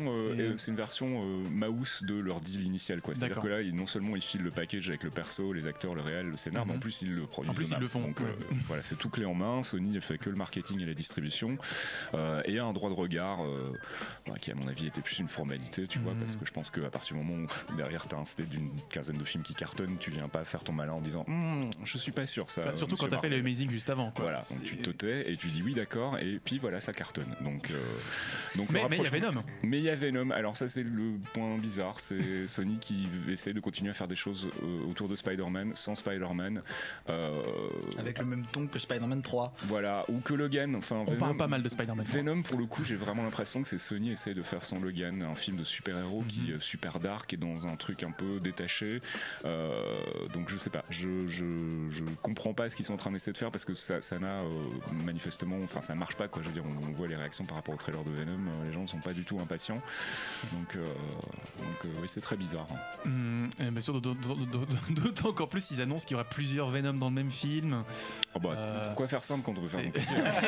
mouse de leur deal initial, quoi. C'est-à-dire que là, non seulement ils filent le package avec le perso, les acteurs, le réel, le scénar, mais en plus ils le produisent. En plus, ils le font. Donc voilà, c'est tout clé en main. Sony fait que le marketing et la distribution et un droit de regard qui, à mon avis, était plus une formalité, tu vois, parce que je pense qu'à partir du moment où derrière t'as un slate d'une quinzaine de films qui cartonnent, tu viens pas faire ton malin en disant je suis pas sûr ça. Surtout quand t'as fait le Amazing juste avant, quoi. Voilà, donc tu te tais et tu dis oui, d'accord, et puis voilà, ça cartonne. Donc mais il y a Venom. Mais il y a Venom. Alors ça, c'est le point bizarre, c'est Sony qui essaie de continuer à faire des choses autour de Spider-Man sans Spider-Man. Avec le même ton que Spider-Man 3. Voilà, ou que Logan. Enfin, on parle pas mal de Spider-Man 3. Venom, pour le coup, j'ai vraiment l'impression que c'est Sony essaie de faire sans Logan, un film de super-héros qui est super dark et dans un truc un peu détaché. Donc je sais pas, je comprends pas ce qu'ils sont en train d'essayer de faire parce que ça n'a manifestement, enfin ça marche pas, quoi. Je veux dire, on voit les réactions par rapport au trailer de Venom, les gens ne sont pas du tout impatients. Donc oui, c'est très bizarre. Bien sûr, d'autant qu'en plus ils annoncent qu'il y aura plusieurs Venom dans le même film. Pourquoi faire simple quand on veut faire compliqué?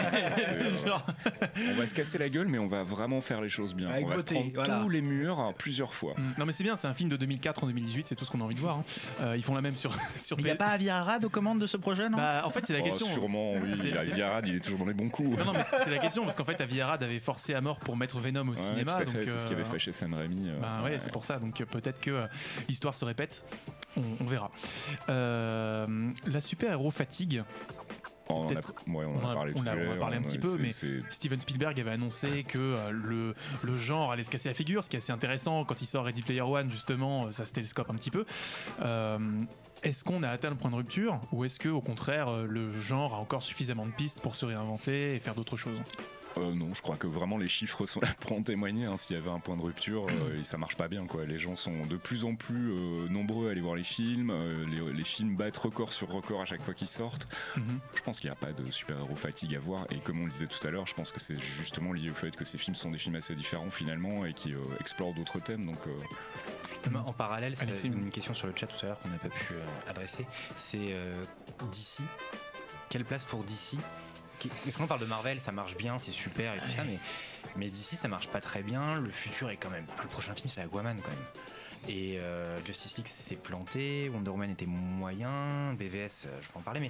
On va se casser la gueule, mais on va vraiment faire les choses bien. Avec on va se prendre tous les murs plusieurs fois. Non, mais c'est bien, c'est un film de 2004 en 2018, c'est tout ce qu'on a envie de voir. Ils font la même sur il n'y a pas Avi Arad aux commandes de ce projet, non? En fait, c'est la question. Sûrement, oui. Avi Arad, il est toujours dans les bons coups. Non, mais c'est la question parce qu'en fait, Avi Arad avait forcé à mort pour mettre Venom au cinéma. Tout à fait, c'est ce qui avait fâché Sam Raimi. Ouais, c'est pour ça. Donc peut-être que l'histoire se répète. On verra. La super-héros fatigue. On en a parlé tout à l'heure. On a parlé un petit peu, mais Steven Spielberg avait annoncé que le genre allait se casser la figure, ce qui est assez intéressant. Quand il sort Ready Player One, justement, ça se télescope un petit peu. Est-ce qu'on a atteint le point de rupture ou est-ce que, au contraire, le genre a encore suffisamment de pistes pour se réinventer et faire d'autres choses? Non, je crois que vraiment les chiffres sont là pour en témoigner. S'il y avait un point de rupture, ça marche pas bien, quoi. Les gens sont de plus en plus nombreux à aller voir les films. Les films battent record sur record à chaque fois qu'ils sortent. Je pense qu'il n'y a pas de super-héros fatigue à voir. Et comme on le disait tout à l'heure, je pense que c'est justement lié au fait que ces films sont des films assez différents finalement et qui explorent d'autres thèmes. Donc, en parallèle, c'est une question sur le chat tout à l'heure qu'on n'a pas pu adresser. C'est DC. Quelle place pour DC? Parce qu'on parle de Marvel, ça marche bien, c'est super et tout ça, mais d'ici ça marche pas très bien. Le futur est quand même. Le prochain film c'est Aquaman quand même. Et Justice League s'est planté, Wonder Woman était moyen, BVS, je peux en parler, mais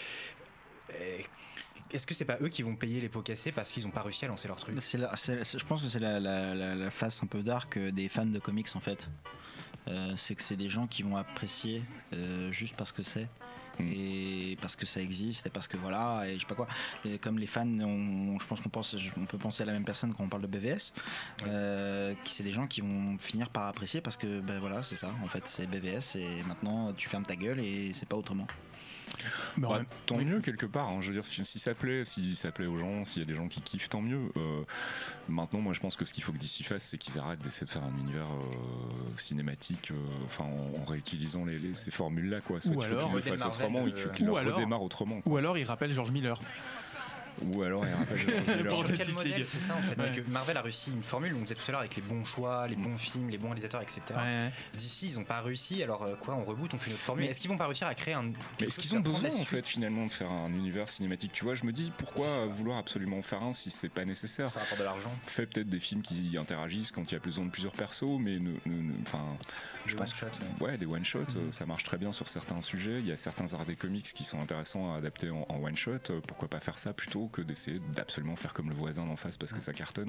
est-ce que c'est pas eux qui vont payer les pots cassés parce qu'ils ont pas réussi à lancer leur truc? Je pense que c'est la face un peu dark des fans de comics en fait. C'est que c'est des gens qui vont apprécier juste parce que c'est. Et parce que ça existe et parce que voilà et je sais pas quoi et comme les fans je pense on peut penser à la même personne quand on parle de BVS qui c'est des gens qui vont finir par apprécier parce que voilà c'est ça en fait c'est BVS et maintenant tu fermes ta gueule et c'est pas autrement. Tant mieux quelque part, hein. Je veux dire si ça plaît aux gens, s'il y a des gens qui kiffent, tant mieux. Maintenant moi je pense que ce qu'il faut que DC fasse c'est qu'ils arrêtent d'essayer de faire un univers cinématique en réutilisant ces formules là quoi. Soit il faut qu'ils le fassent autrement ou il faut qu'ils le redémarrent autrement quoi. Ou alors ils rappellent George Miller. Ou alors il y a un quel modèle, c'est ça en fait, c'est que Marvel a réussi une formule, on disait tout à l'heure avec les bons choix, les bons films, les bons réalisateurs, etc. D'ici ils ont pas réussi, alors on reboot, on fait une autre formule. Est-ce qu'ils vont pas réussir à créer un... Mais est-ce qu'ils ont besoin en fait finalement de faire un univers cinématique? Tu vois, je me dis pourquoi vouloir absolument faire un si c'est pas nécessaire? Ça rapporte de l'argent. Fais peut-être des films qui interagissent quand il y a besoin de plusieurs persos, mais je pense des one shot, ça marche très bien sur certains sujets. Il y a certains arts des comics qui sont intéressants à adapter en one shot. Pourquoi pas faire ça plutôt que d'essayer d'absolument faire comme le voisin d'en face parce que ça cartonne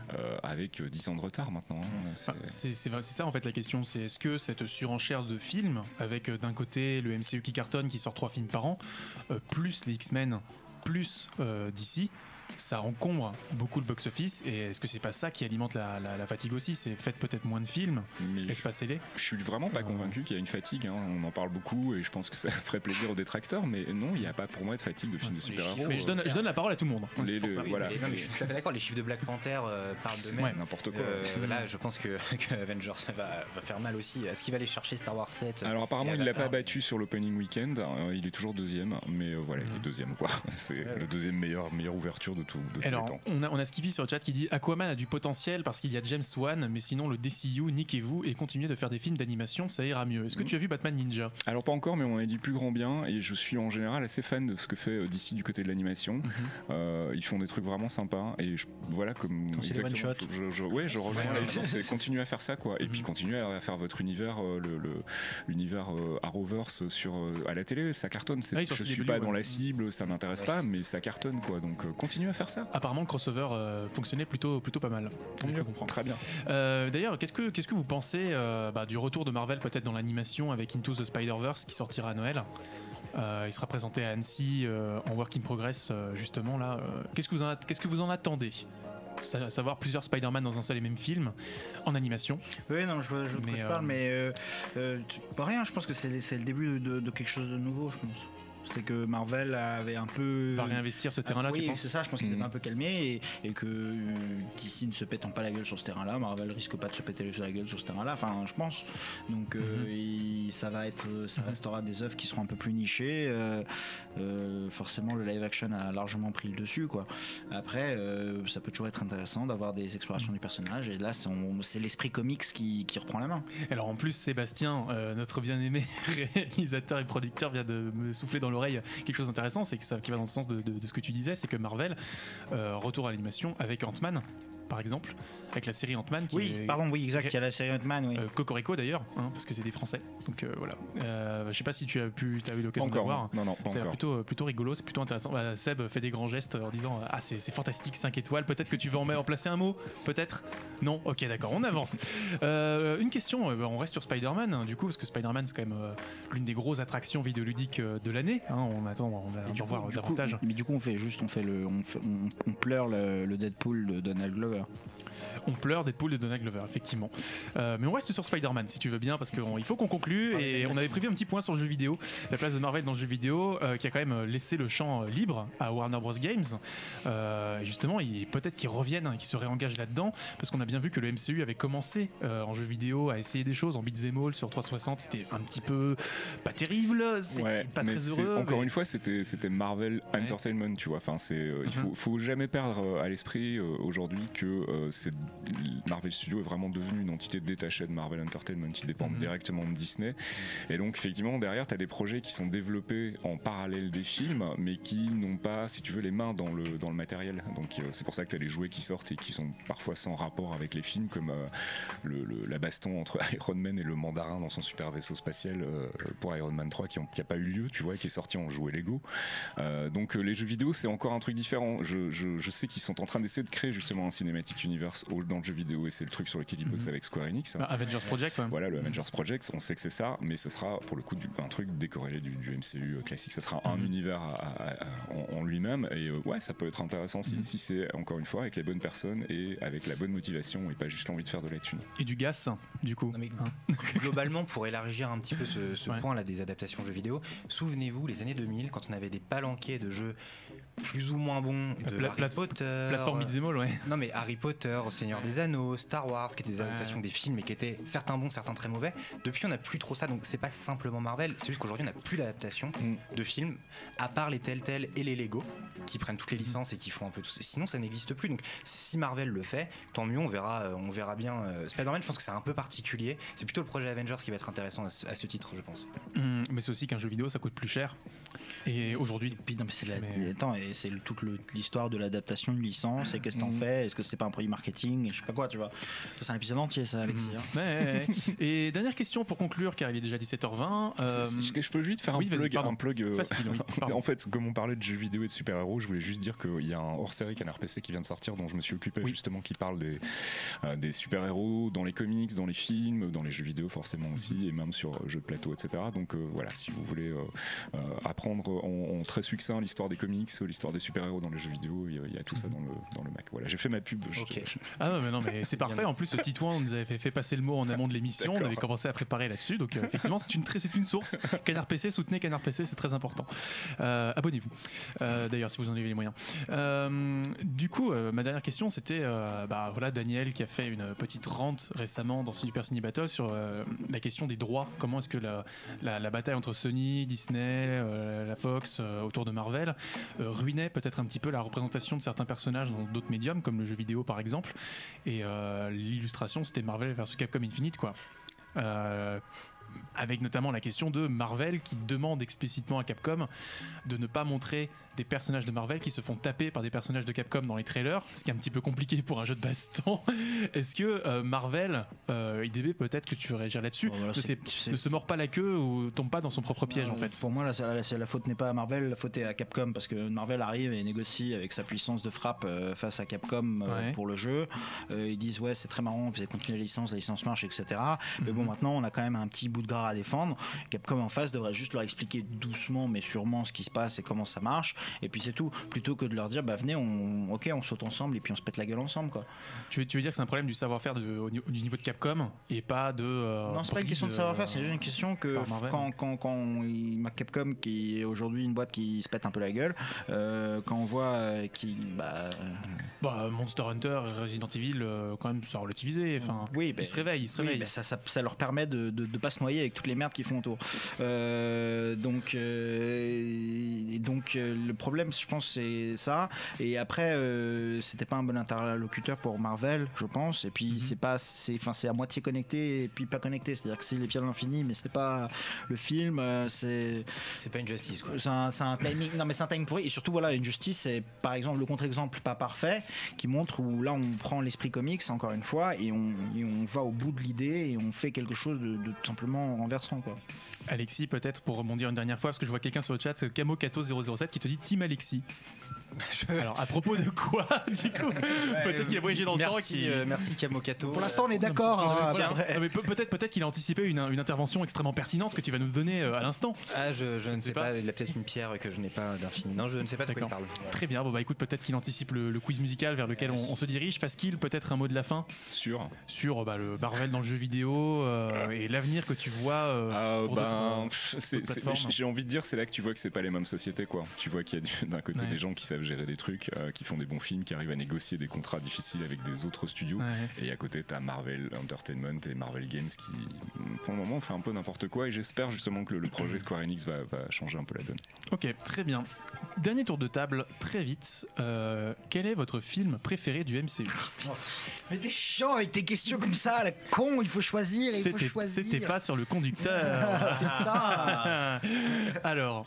avec 10 ans de retard maintenant. C'est ça en fait la question, c'est est-ce que cette surenchère de films avec d'un côté le MCU qui cartonne, qui sort 3 films par an, plus les X-Men, plus DC, ça encombre beaucoup le box-office et est-ce que c'est pas ça qui alimente la fatigue aussi? C'est faites peut-être moins de films, espacez-les. Je suis vraiment pas convaincu qu'il y a une fatigue, on en parle beaucoup et je pense que ça ferait plaisir aux détracteurs, mais non, il n'y a pas pour moi de fatigue de films de super-héros. Mais je donne la parole à tout le monde. Voilà. Mais je suis tout à fait d'accord, les chiffres de Black Panther parlent de même. N'importe quoi. Là, je pense que Avengers va faire mal aussi. Est-ce qu'il va aller chercher Star Wars 7? Alors apparemment, il l'a pas battu sur l'opening weekend, il est toujours deuxième, mais voilà, il est deuxième quoi. C'est le deuxième meilleure ouverture de tout. Alors, on a Skippy sur le chat qui dit Aquaman a du potentiel parce qu'il y a James Wan, mais sinon le DCU, niquez-vous et continuez de faire des films d'animation, ça ira mieux. Est-ce que tu as vu Batman Ninja? Alors pas encore, mais on a dit plus grand bien et je suis en général assez fan de ce que fait DC du côté de l'animation. Ils font des trucs vraiment sympas et voilà comme exactement. Je rejoins la licence et continuez à faire ça quoi. Et puis continuez à faire votre univers, l'univers Arrowverse à la télé, ça cartonne. Je suis pas dans la cible, ça m'intéresse pas, mais ça cartonne quoi. Donc continuez à faire ça. Apparemment le crossover fonctionnait plutôt pas mal. Mieux comprendre. Très bien. D'ailleurs, qu'est-ce que vous pensez du retour de Marvel peut-être dans l'animation avec Into the Spider-Verse qui sortira à Noël? Il sera présenté à Annecy en work in progress justement là. Qu'est-ce que vous en attendez? Savoir plusieurs Spider-Man dans un seul et même film en animation. Oui, non, je vois de quoi tu parles, mais pas rien. Je pense que c'est le début de quelque chose de nouveau, je pense. C'est que Marvel avait un peu... va réinvestir ce terrain-là, tu penses? Oui, c'est ça, je pense qu'ils avaient un peu calmé et que d'ici ne se pétant pas la gueule sur ce terrain-là, Marvel risque pas de se péter la gueule sur ce terrain-là, enfin je pense. Donc ça restera des œuvres qui seront un peu plus nichées. Forcément le live action a largement pris le dessus quoi. Après ça peut toujours être intéressant d'avoir des explorations du personnage et là c'est l'esprit comics qui reprend la main. Alors en plus Sébastien, notre bien-aimé réalisateur et producteur, vient de me souffler dans l'oreille quelque chose d'intéressant, c'est que ça qui va dans le sens de ce que tu disais, c'est que Marvel retour à l'animation avec Ant-Man par exemple, avec la série Ant-Man. Oui, exact, il y a la série Ant-Man, oui. Cocorico d'ailleurs, parce que c'est des Français. Donc voilà. Je sais pas si tu as eu l'occasion de le voir. Non, pas c'est encore. plutôt rigolo, c'est plutôt intéressant. Seb fait des grands gestes en disant c'est fantastique, 5 étoiles. Peut-être que tu veux en placer un mot. Peut-être. Non. Ok, d'accord. On avance. Une question. On reste sur Spider-Man du coup, parce que Spider-Man c'est quand même l'une des grosses attractions vidéoludiques de l'année. On attend d'en voir davantage. Mais du coup, on pleure le Deadpool de Donald Glover. On pleure Deadpool de Donald Glover, effectivement. Mais on reste sur Spider-Man, si tu veux bien, parce qu'il faut qu'on conclue. Et on avait prévu un petit point sur le jeu vidéo, la place de Marvel dans le jeu vidéo, qui a quand même laissé le champ libre à Warner Bros. Games. Et justement, peut-être qu'ils reviennent, qu'ils se réengagent là-dedans, parce qu'on a bien vu que le MCU avait commencé en jeu vidéo à essayer des choses en beat'em all sur 360. C'était un petit peu pas terrible, c'était pas très heureux. Encore une fois, c'était Marvel Entertainment, tu vois. Enfin, il faut jamais perdre à l'esprit aujourd'hui que Marvel Studios est vraiment devenu une entité détachée de Marvel Entertainment qui dépend directement de Disney. Et donc effectivement derrière tu as des projets qui sont développés en parallèle des films mais qui n'ont pas, si tu veux, les mains dans le matériel. Donc c'est pour ça que tu as les jouets qui sortent et qui sont parfois sans rapport avec les films, comme la baston entre Iron Man et le mandarin dans son super vaisseau spatial pour Iron Man 3 qui a pas eu lieu, tu vois, qui est sorti en jouet Lego. Donc les jeux vidéo c'est encore un truc différent. Je sais qu'ils sont en train d'essayer de créer justement un Cinematic Universe dans le jeu vidéo et c'est le truc sur lequel ils bossent avec Square Enix. Avengers Project, ouais. Voilà, le Avengers Project, on sait que c'est ça, mais ce sera pour le coup un truc décorrélé du MCU classique. Ça sera un univers en lui-même et ça peut être intéressant si c'est encore une fois avec les bonnes personnes et avec la bonne motivation et pas juste l'envie de faire de la thune. Et du gas, du coup. Non, mais globalement, pour élargir un petit peu ce point là des adaptations jeux vidéo, souvenez-vous les années 2000 quand on avait des palanquets de jeux plus ou moins bons de Harry Potter, plateforme beat'em all, ouais. Non mais Harry Potter, au Seigneur des Anneaux, Star Wars, qui étaient des adaptations des films et qui étaient certains bons, certains très mauvais. Depuis on n'a plus trop ça, donc c'est pas simplement Marvel, c'est juste qu'aujourd'hui on n'a plus d'adaptation de films à part les Telltale et les Lego qui prennent toutes les licences et qui font un peu tout ça. Sinon ça n'existe plus, donc si Marvel le fait, tant mieux, on verra bien. Spider-Man, je pense que c'est un peu particulier, c'est plutôt le projet Avengers qui va être intéressant à ce titre, je pense. Mais c'est aussi qu'un jeu vidéo ça coûte plus cher. Et aujourd'hui, c'est toute l'histoire de l'adaptation de licence et qu'est-ce que t'en fais, est-ce que c'est pas un produit marketing, je sais pas quoi, tu vois. C'est un épisode entier ça, Alexis. Et dernière question pour conclure, car il est déjà 17h20. Je peux juste faire un plug. En fait, comme on parlait de jeux vidéo et de super-héros, je voulais juste dire qu'il y a un hors-série Canard PC qui vient de sortir dont je me suis occupé justement, qui parle des super-héros dans les comics, dans les films, dans les jeux vidéo forcément aussi, et même sur jeux de plateau, etc. Donc voilà, si vous voulez apprendre en très succinct l'histoire des comics, l'histoire des super-héros dans les jeux vidéo, il y a tout ça dans le Mac. Voilà, j'ai fait ma pub. Mais c'est parfait. En plus, Titouan nous avait fait passer le mot en amont de l'émission. On avait commencé à préparer là-dessus. Donc effectivement, c'est une source. Canard PC, soutenez Canard PC, c'est très important. Abonnez-vous. D'ailleurs, si vous en avez les moyens. Du coup, ma dernière question, c'était Daniel qui a fait une petite rante récemment dans Super Ciné Battle sur la question des droits. Comment est-ce que la bataille entre Sony, Disney, la Fox autour de Marvel ruinait peut-être un petit peu la représentation de certains personnages dans d'autres médiums comme le jeu vidéo par exemple, et l'illustration c'était Marvel versus Capcom Infinite quoi. Avec notamment la question de Marvel qui demande explicitement à Capcom de ne pas montrer des personnages de Marvel qui se font taper par des personnages de Capcom dans les trailers, ce qui est un petit peu compliqué pour un jeu de baston. Est-ce que Marvel, IDB, peut-être que tu veux réagir là-dessus, ne se mord pas la queue ou tombe pas dans son propre piège en fait? Pour moi, la faute n'est pas à Marvel, la faute est à Capcom, parce que Marvel arrive et négocie avec sa puissance de frappe face à Capcom pour le jeu. Ils disent c'est très marrant, vous allez continuer la licence marche, etc. Mais bon, maintenant on a quand même un petit bout de gras à défendre. Capcom en face devrait juste leur expliquer doucement mais sûrement ce qui se passe et comment ça marche, et puis c'est tout, plutôt que de leur dire venez, on saute ensemble et puis on se pète la gueule ensemble quoi. Tu veux dire que c'est un problème du savoir-faire du niveau de Capcom et pas de non, c'est pas une question de savoir-faire, c'est juste une question que quand Capcom, qui est aujourd'hui une boîte qui se pète un peu la gueule, quand on voit Monster Hunter et Resident Evil quand même ça a relativisé, ils se réveillent. Ça leur permet de pas se noyer noyer avec toutes les merdes qu'ils font autour. Donc le problème, je pense, c'est ça. Et après, c'était pas un bon interlocuteur pour Marvel, je pense. Et puis c'est à moitié connecté et puis pas connecté. C'est-à-dire que c'est les pieds dans l'infini, mais c'est pas le film. C'est pas une justice, quoi. C'est un timing. Non, mais c'est un timing pourri. Et surtout, voilà, une justice, c'est par exemple le contre-exemple pas parfait qui montre où là on prend l'esprit comics encore une fois et on va au bout de l'idée et on fait quelque chose de tout simplement renversant, quoi. Alexis, peut-être pour rebondir une dernière fois, parce que je vois quelqu'un sur le chat, Camocato007 qui te dit Team Alexis. Alors à propos de quoi du coup peut-être qu'il a voyagé dans le temps. Merci Camocato. Pour l'instant on est d'accord. Mais peut-être qu'il a anticipé une intervention extrêmement pertinente que tu vas nous donner à l'instant. Je ne sais pas. Il a peut-être une pierre que je n'ai pas d'infini. Non, je ne sais pas de quoi il parle. Très bien. Bon bah écoute, peut-être qu'il anticipe le quiz musical vers lequel on se dirige. Faskil, peut-être un mot de la fin sur le Marvel dans le jeu vidéo et l'avenir que tu vois. J'ai envie de dire, c'est là que tu vois que c'est pas les mêmes sociétés, quoi. Tu vois qu'il y a d'un côté des gens qui savent gérer des trucs, qui font des bons films, qui arrivent à négocier des contrats difficiles avec des autres studios, et à côté t'as Marvel Entertainment et Marvel Games qui pour le moment fait un peu n'importe quoi, et j'espère justement que le projet Square Enix va changer un peu la donne. Ok, très bien. Dernier tour de table, très vite. Quel est votre film préféré du MCU? Mais t'es chiant avec tes questions comme ça, la con, il faut choisir. C'était pas sur le conducteur. Putain. Alors,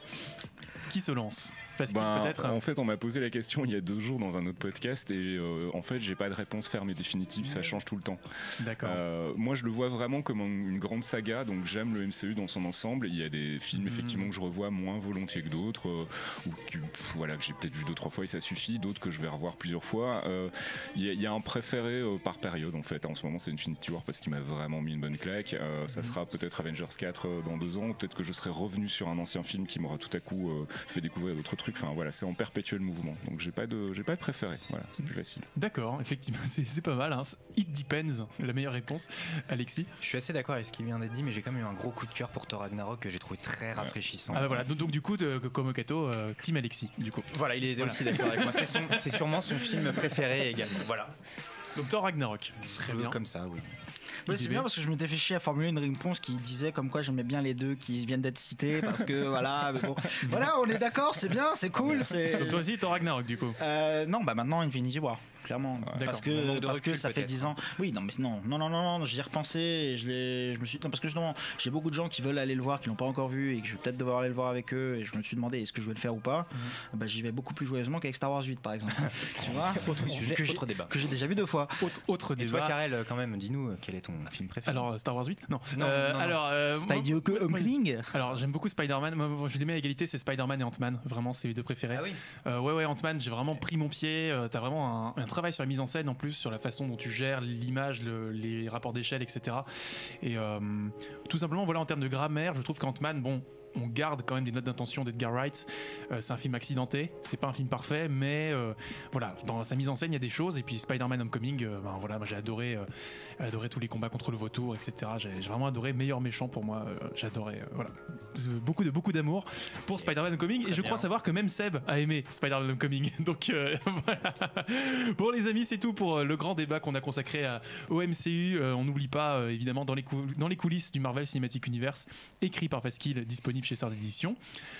qui se lance? Peut-être. En fait, on m'a posé la question il y a 2 jours dans un autre podcast et en fait, j'ai pas de réponse ferme et définitive. Ça change tout le temps. D'accord. Moi, je le vois vraiment comme une grande saga. Donc, j'aime le MCU dans son ensemble. Il y a des films effectivement que je revois moins volontiers que d'autres, ou que j'ai peut-être vu 2-3 fois et ça suffit. D'autres que je vais revoir plusieurs fois. Il y a un préféré par période. En fait, en ce moment, c'est Infinity War parce qu'il m'a vraiment mis une bonne claque. Ça sera peut-être Avengers 4 dans 2 ans. Peut-être que je serai revenu sur un ancien film qui m'aura tout à coup fait découvrir d'autres trucs. Enfin voilà, c'est en perpétuel mouvement. Donc j'ai pas de préféré. Voilà, c'est plus facile. D'accord, effectivement, c'est pas mal. Hein. It depends, la meilleure réponse. Alexis? Je suis assez d'accord avec ce qui vient d'être dit, mais j'ai quand même eu un gros coup de cœur pour Thor Ragnarok que j'ai trouvé très rafraîchissant. Voilà. Donc du coup, comme Kato, Team Alexis. Du coup. Voilà, il est aussi d'accord avec moi. C'est sûrement son film préféré également. Voilà. Donc Thor Ragnarok. Très bien. Comme ça, oui. Ouais, c'est bien parce que je m'étais fait chier à formuler une réponse qui disait comme quoi j'aimais bien les deux qui viennent d'être cités parce que voilà, mais bon, voilà, on est d'accord, c'est bien, c'est cool. Donc toi aussi, Thor Ragnarok du coup. Non, maintenant Infinity War. Clairement, parce que ça fait 10 ans. Oui, non, mais non, j'y ai repensé et je me suis parce que justement, j'ai beaucoup de gens qui veulent aller le voir, qui l'ont pas encore vu et que je vais peut-être devoir aller le voir avec eux et je me suis demandé est-ce que je vais le faire ou pas. Bah, j'y vais beaucoup plus joyeusement qu'avec Star Wars 8 par exemple. Tu vois, autre sujet, autre débat que j'ai déjà vu 2 fois. Autre débat. Et toi, Karel, quand même, dis-nous quel est ton film préféré? Alors Star Wars 8 Non. Alors Spidey Homecoming. Alors j'aime beaucoup Spider-Man. Moi, je les mets à égalité, c'est Spider-Man et Ant-Man. Vraiment, c'est les 2 préférés. Ah oui. Ouais, Ant-Man, j'ai vraiment pris mon pied. T'as vraiment un travail sur la mise en scène en plus, sur la façon dont tu gères l'image, les rapports d'échelle, etc. Et tout simplement, voilà, en termes de grammaire, je trouve qu'Ant-Man, bon, on garde quand même des notes d'intention d'Edgar Wright. C'est un film accidenté, c'est pas un film parfait, mais voilà, dans sa mise en scène il y a des choses. Et puis Spider-Man Homecoming, voilà, moi j'ai adoré tous les combats contre le vautour, etc. J'ai vraiment adoré. Meilleur méchant pour moi, j'ai adoré. Voilà, beaucoup d'amour pour Spider-Man Homecoming. Et je crois savoir que même Seb a aimé Spider-Man Homecoming. Donc voilà. Bon les amis, c'est tout pour le grand débat qu'on a consacré au MCU. On n'oublie pas évidemment dans les coulisses du Marvel Cinematic Universe, écrit par Faskil, disponible chez Sœur d'édition.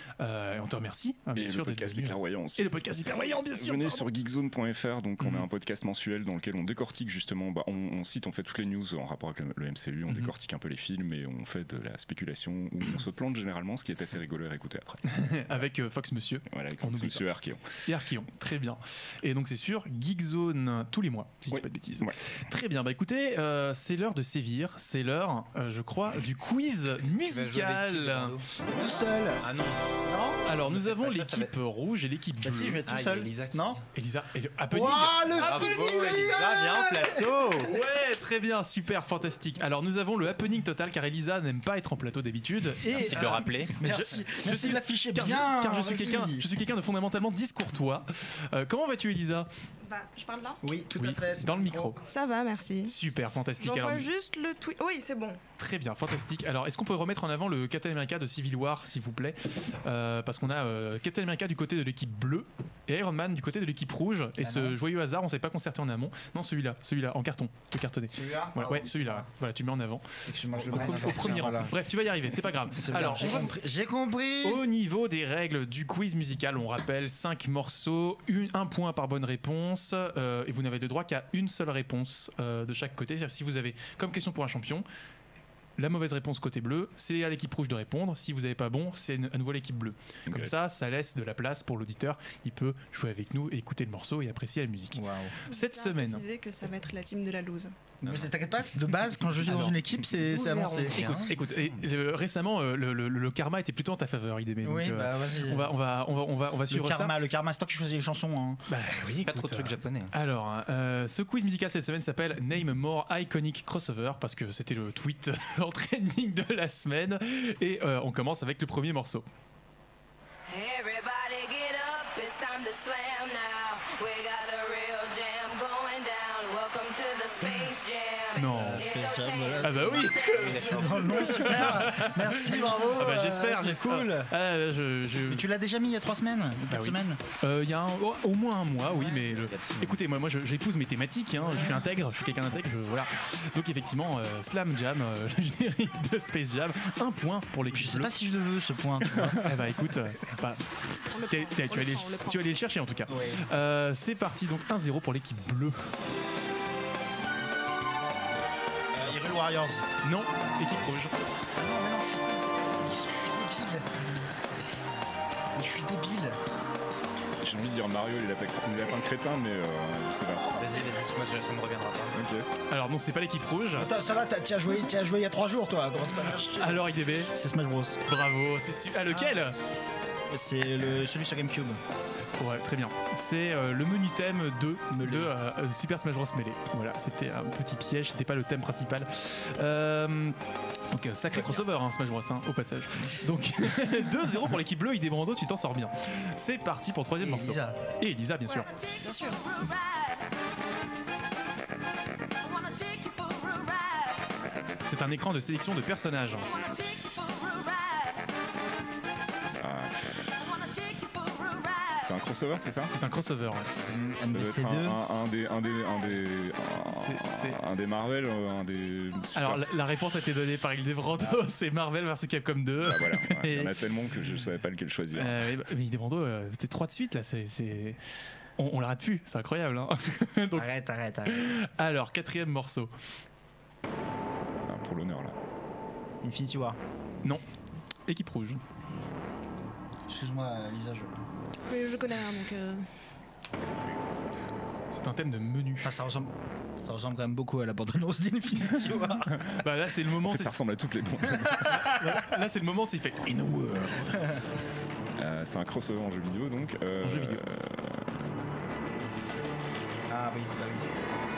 On te remercie bien sûr, le podcast Les Clairvoyants aussi. Et le podcast Les Clairvoyants, bien sûr. Venez sur geekzone.fr, donc on a un podcast mensuel dans lequel on décortique justement, on cite en fait toutes les news en rapport avec le MCU, on décortique un peu les films et on fait de la spéculation où on se plante généralement, ce qui est assez rigolo à réécouter après. Avec Fox Monsieur. Voilà, avec Fox Monsieur et Archeon. Et Archeon, très bien. Et donc c'est sur Geekzone tous les mois, si je dis pas de bêtises. Ouais. Très bien, bah écoutez, c'est l'heure de sévir, c'est l'heure, je crois, du quiz musical. Tout seul. Ah non. Alors nous avons l'équipe rouge et l'équipe bleue. Si, je vais être tout seul. Elisa, non. Elisa, Happening. Le Happening, Elisa, viens en plateau. Ouais, très bien, super, fantastique. Alors nous avons le happening total car Elisa n'aime pas être en plateau d'habitude. Merci de le rappeler. Merci de l'afficher bien. Car je suis quelqu'un de fondamentalement discourtois. Comment vas-tu, Elisa ? Je parle là? Oui, tout à fait. Dans le micro. Ça va, merci. Super, fantastique. J'envoie juste le tweet. Oui, c'est bon. Très bien, fantastique. Alors, est-ce qu'on peut remettre en avant le Captain America de Civil War, s'il vous plaît? Parce qu'on a Captain America du côté de l'équipe bleue et Iron Man du côté de l'équipe rouge. Et ce joyeux hasard, on ne s'est pas concerté en amont. Non, celui-là, en carton, le cartonné. Celui-là? Ouais, celui-là. Voilà, tu mets en avant. Excuse-moi, je le Au premier rang. Bref, tu vas y arriver, c'est pas grave. Alors, j'ai compris. Au niveau des règles du quiz musical, on rappelle 5 morceaux, un point par bonne réponse, et vous n'avez de droit qu'à une seule réponse de chaque côté. C'est-à-dire si vous avez comme question pour un champion, la mauvaise réponse côté bleu, c'est à l'équipe rouge de répondre. Si vous n'avez pas bon, c'est à nouveau l'équipe bleue. Okay. Comme ça laisse de la place pour l'auditeur. Il peut jouer avec nous, et écouter le morceau et apprécier la musique. Wow. Cette semaine. Je préciser que ça va être la team de la loose. Mais t'inquiète pas, de base, quand je suis dans une équipe, c'est annoncé. Écoute, récemment, le karma était plutôt en ta faveur, IDB. Oui, donc, vas-y. On va suivre ça. Le karma, c'est toi qui choisis les chansons. Hein. Bah oui, pas trop de trucs japonais. Alors, ce quiz musical cette semaine s'appelle Name More Iconic Crossover, parce que c'était le tweet en trending de la semaine. Et on commence avec le premier morceau. Everybody get up, it's time to slam now. We got the real jam going down. Welcome to the Space Jam. Non, Space Jam, voilà. Ah bah oui. C'est dans le nom, super. Merci, bravo. Ah bah j'espère, c'est cool. Mais tu l'as déjà mis il y a 3 semaines ou 4 semaines? Il y a au moins un mois, oui, mais écoutez, moi j'épouse mes thématiques, hein, je suis intègre, je suis quelqu'un d'intègre, voilà. Donc effectivement, Slam Jam, le générique de Space Jam, un point pour l'équipe. Je sais pas si je le veux ce point. Eh bah écoute, tu vas aller le chercher en tout cas. Oui. C'est parti, donc 1-0 pour l'équipe bleue. Hyrule Warriors. Non, équipe rouge. Non, je suis débile. J'ai envie de dire Mario et les lapins crétins, mais je sais pas. Vas-y, ça me reviendra pas. Ok. Alors non, c'est pas l'équipe rouge. Attends, ça va, tu as joué il y a 3 jours, toi. Commence pas à faire chier. Alors IDB. C'est Smash Bros. Bravo, c'est lequel? C'est celui sur GameCube. Ouais, très bien. C'est le menu thème de Super Smash Bros Melee. Voilà, c'était un petit piège, c'était pas le thème principal. Donc sacré crossover, hein, Smash Bros, hein, au passage. Donc 2-0 pour l'équipe bleue, ID Brando, tu t'en sors bien. C'est parti pour le troisième morceau. Elisa. Et Elisa, bien sûr. Bien sûr. C'est un écran de sélection de personnages. C'est un crossover, c'est ça? C'est un crossover. Ouais. Ça doit être un des Marvel, un des. Alors la réponse a été donnée par Hilde Brando, c'est Marvel vs Capcom 2. Bah voilà, il y en a tellement que je savais pas lequel choisir. Mais Hilde Brando, c'est 3 de suite là, on l'arrête plus, c'est incroyable. Hein. Donc, arrête. Alors, 4e morceau. Pour l'honneur là. Infinity War. Non, équipe rouge. Excuse-moi, Lisa, Mais je connais rien donc. C'est un thème de menu. Enfin, ça ressemble quand même beaucoup à la bande-annonce d'Infinity War. Bah là, c'est le moment. En fait, ça ressemble à toutes les bandes. Là, c'est le moment où il fait In a World. C'est un crossover en jeu vidéo donc. En jeu vidéo. Ah oui, bah oui.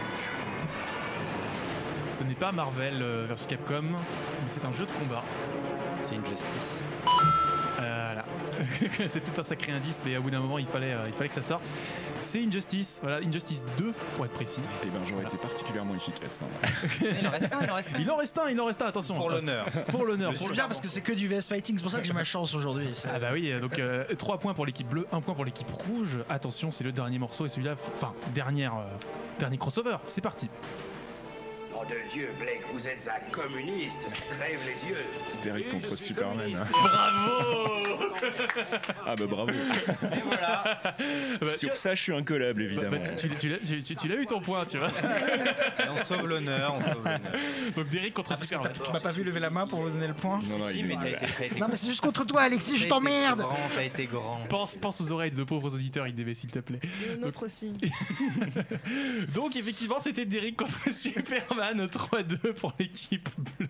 Ce n'est pas Marvel vs Capcom, mais c'est un jeu de combat. C'est Injustice. Voilà. C'était un sacré indice, mais au bout d'un moment, il fallait que ça sorte. C'est Injustice, voilà, Injustice 2 pour être précis. Et ben j'aurais été particulièrement efficace. Hein. Il en reste un, attention. Pour l'honneur. C'est bien parce que c'est que du VS Fighting, c'est pour ça que j'ai ma chance aujourd'hui. Ah bah oui, donc 3 points pour l'équipe bleue, 1 point pour l'équipe rouge. Attention, c'est le dernier morceau et celui-là, enfin, dernier crossover, c'est parti. Oh de Dieu, Blake, vous êtes un communiste, ça crève les yeux. Derrick contre Superman. Bravo. Ah bah bravo. Et voilà. Sur ça, je suis incollable, évidemment. Tu l'as eu ton point, tu vois. On sauve l'honneur, Donc Derrick contre Superman. Tu m'as pas vu lever la main pour vous donner le point? Non, mais t'as été non, mais c'est juste contre toi, Alexis, je t'emmerde. T'as été grand. Pense aux oreilles de pauvres auditeurs, IDB, s'il te plaît. Et l'autre aussi. Donc effectivement, c'était Derrick contre Superman. 3-2 pour l'équipe bleue.